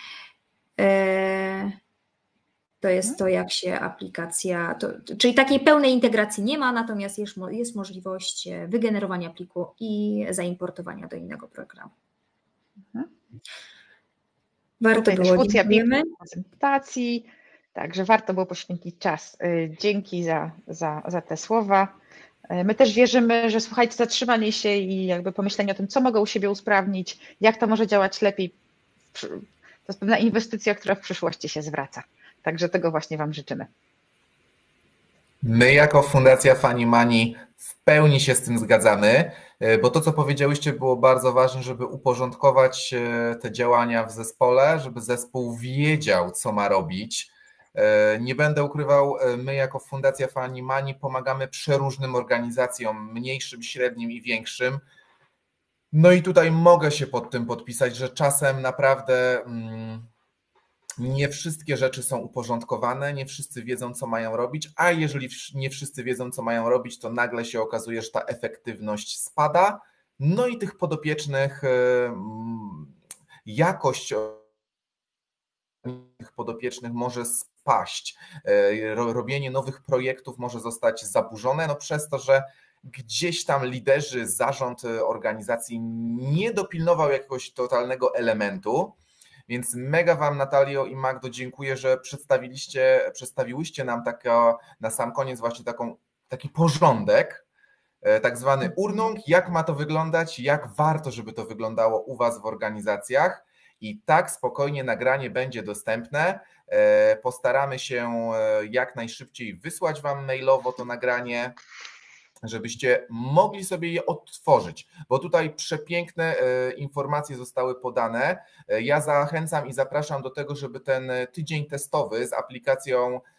To jest to, jak się aplikacja, to, czyli takiej pełnej integracji nie ma, natomiast jest, jest możliwość wygenerowania pliku i zaimportowania do innego programu. Warto Tutaj było, też dziękujemy. Prezentacji, także warto było poświęcić czas. Dzięki za, za, za te słowa. My też wierzymy, że słuchajcie, zatrzymanie się i jakby pomyślenie o tym, co mogę u siebie usprawnić, jak to może działać lepiej, to jest pewna inwestycja, która w przyszłości się zwraca. Także tego właśnie Wam życzymy. My jako Fundacja Funny Money w pełni się z tym zgadzamy, bo to, co powiedziałyście, było bardzo ważne, żeby uporządkować te działania w zespole, żeby zespół wiedział, co ma robić. Nie będę ukrywał, my jako Fundacja Funny Money pomagamy przeróżnym organizacjom, mniejszym, średnim i większym. No i tutaj mogę się pod tym podpisać, że czasem naprawdę nie wszystkie rzeczy są uporządkowane, nie wszyscy wiedzą, co mają robić, a jeżeli nie wszyscy wiedzą, co mają robić, to nagle się okazuje, że ta efektywność spada, no i tych podopiecznych, jakość tych podopiecznych może spaść. Robienie nowych projektów może zostać zaburzone, no przez to, że gdzieś tam liderzy, zarząd organizacji nie dopilnował jakiegoś totalnego elementu. Więc mega Wam, Natalio i Magdo, dziękuję, że przedstawiliście, przedstawiłyście nam taka, na sam koniec właśnie taką, taki porządek, tak zwany urnung, jak ma to wyglądać, jak warto, żeby to wyglądało u Was w organizacjach. I tak spokojnie nagranie będzie dostępne. Postaramy się jak najszybciej wysłać Wam mailowo to nagranie, żebyście mogli sobie je odtworzyć, bo tutaj przepiękne informacje zostały podane. Ja zachęcam i zapraszam do tego, żeby ten tydzień testowy z aplikacją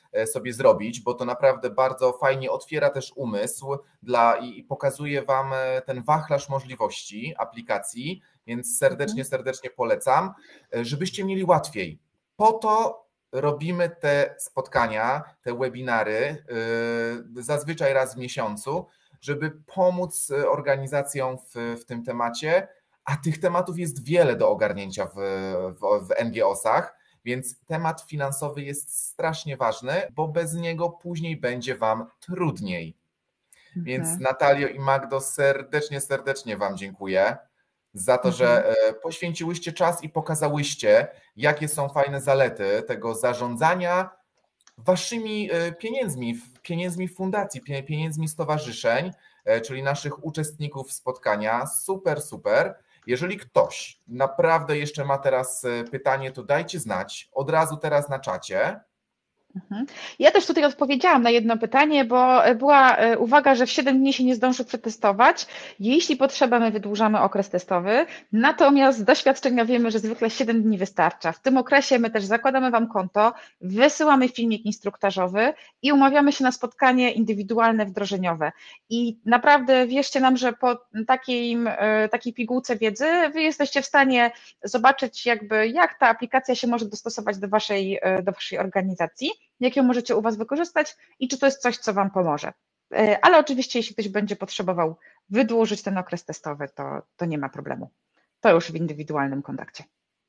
sobie zrobić, bo to naprawdę bardzo fajnie otwiera też umysł dla, i pokazuje Wam ten wachlarz możliwości aplikacji, więc serdecznie, serdecznie polecam, żebyście mieli łatwiej. Po to robimy te spotkania, te webinary zazwyczaj raz w miesiącu, żeby pomóc organizacjom w, w tym temacie, a tych tematów jest wiele do ogarnięcia w, w, w N G O sach, więc temat finansowy jest strasznie ważny, bo bez niego później będzie Wam trudniej. Mhm. Więc Natalio i Magdo, serdecznie, serdecznie Wam dziękuję za to, mhm. że poświęciłyście czas i pokazałyście, jakie są fajne zalety tego zarządzania Waszymi pieniędzmi, pieniędzmi fundacji, pieniędzmi stowarzyszeń, czyli naszych uczestników spotkania. Super, super. Jeżeli ktoś naprawdę jeszcze ma teraz pytanie, to dajcie znać od razu teraz na czacie. Ja też tutaj odpowiedziałam na jedno pytanie, bo była uwaga, że w siedem dni się nie zdąży przetestować. Jeśli potrzeba, my wydłużamy okres testowy, natomiast z doświadczenia wiemy, że zwykle siedem dni wystarcza. W tym okresie my też zakładamy Wam konto, wysyłamy filmik instruktażowy i umawiamy się na spotkanie indywidualne, wdrożeniowe. I naprawdę wierzcie nam, że po takiej, takiej pigułce wiedzy Wy jesteście w stanie zobaczyć, jakby jak ta aplikacja się może dostosować do Waszej, do waszej organizacji, jak ją możecie u Was wykorzystać i czy to jest coś, co Wam pomoże. Ale oczywiście, jeśli ktoś będzie potrzebował wydłużyć ten okres testowy, to, to nie ma problemu. To już w indywidualnym kontakcie.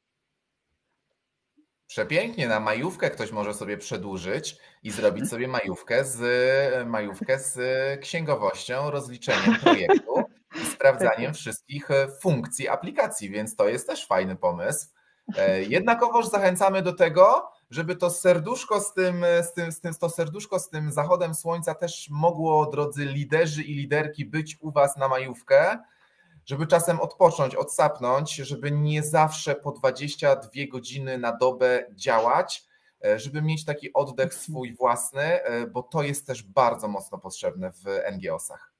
Przepięknie, na majówkę ktoś może sobie przedłużyć i zrobić sobie majówkę z, majówkę z księgowością, rozliczeniem projektu i sprawdzaniem wszystkich funkcji aplikacji, więc to jest też fajny pomysł. Jednakowoż zachęcamy do tego, żeby to serduszko z tym, z tym, z tym, to serduszko z tym zachodem słońca też mogło, drodzy liderzy i liderki, być u Was na majówkę, żeby czasem odpocząć, odsapnąć, żeby nie zawsze po dwadzieścia dwie godziny na dobę działać, żeby mieć taki oddech swój własny, bo to jest też bardzo mocno potrzebne w N G O sach.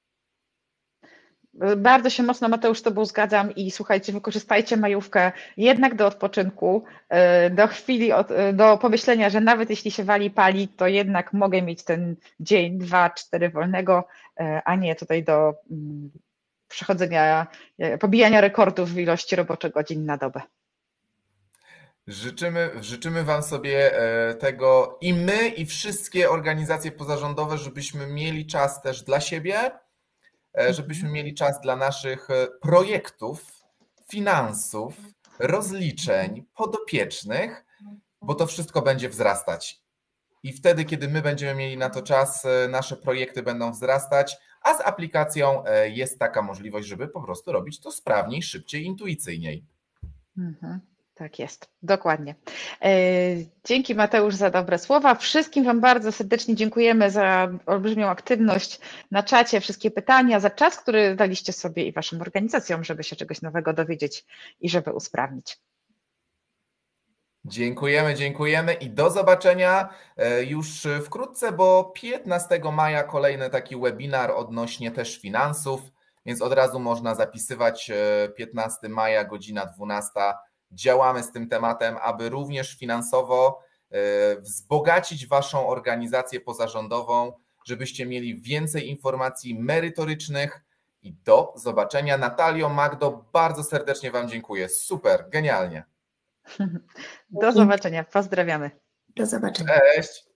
Bardzo się mocno, Mateusz, z Tobą zgadzam i słuchajcie, wykorzystajcie majówkę jednak do odpoczynku, do chwili, do pomyślenia, że nawet jeśli się wali, pali, to jednak mogę mieć ten dzień, dwa, cztery wolnego, a nie tutaj do przechodzenia, pobijania rekordów w ilości roboczych godzin na dobę. Życzymy, życzymy Wam sobie tego i my, i wszystkie organizacje pozarządowe, żebyśmy mieli czas też dla siebie, żebyśmy mieli czas dla naszych projektów, finansów, rozliczeń, podopiecznych, bo to wszystko będzie wzrastać. I wtedy, kiedy my będziemy mieli na to czas, nasze projekty będą wzrastać, a z aplikacją jest taka możliwość, żeby po prostu robić to sprawniej, szybciej, intuicyjniej. Mhm. Tak jest, dokładnie. Dzięki, Mateusz, za dobre słowa. Wszystkim Wam bardzo serdecznie dziękujemy za olbrzymią aktywność na czacie, wszystkie pytania, za czas, który daliście sobie i Waszym organizacjom, żeby się czegoś nowego dowiedzieć i żeby usprawnić. Dziękujemy, dziękujemy i do zobaczenia już wkrótce, bo piętnastego maja kolejny taki webinar odnośnie też finansów, więc od razu można zapisywać piętnastego maja, godzina dwunasta. Działamy z tym tematem, aby również finansowo wzbogacić Waszą organizację pozarządową, żebyście mieli więcej informacji merytorycznych i do zobaczenia. Natalio, Magdo, bardzo serdecznie Wam dziękuję. Super, genialnie. Do zobaczenia, pozdrawiamy. Do zobaczenia. Cześć.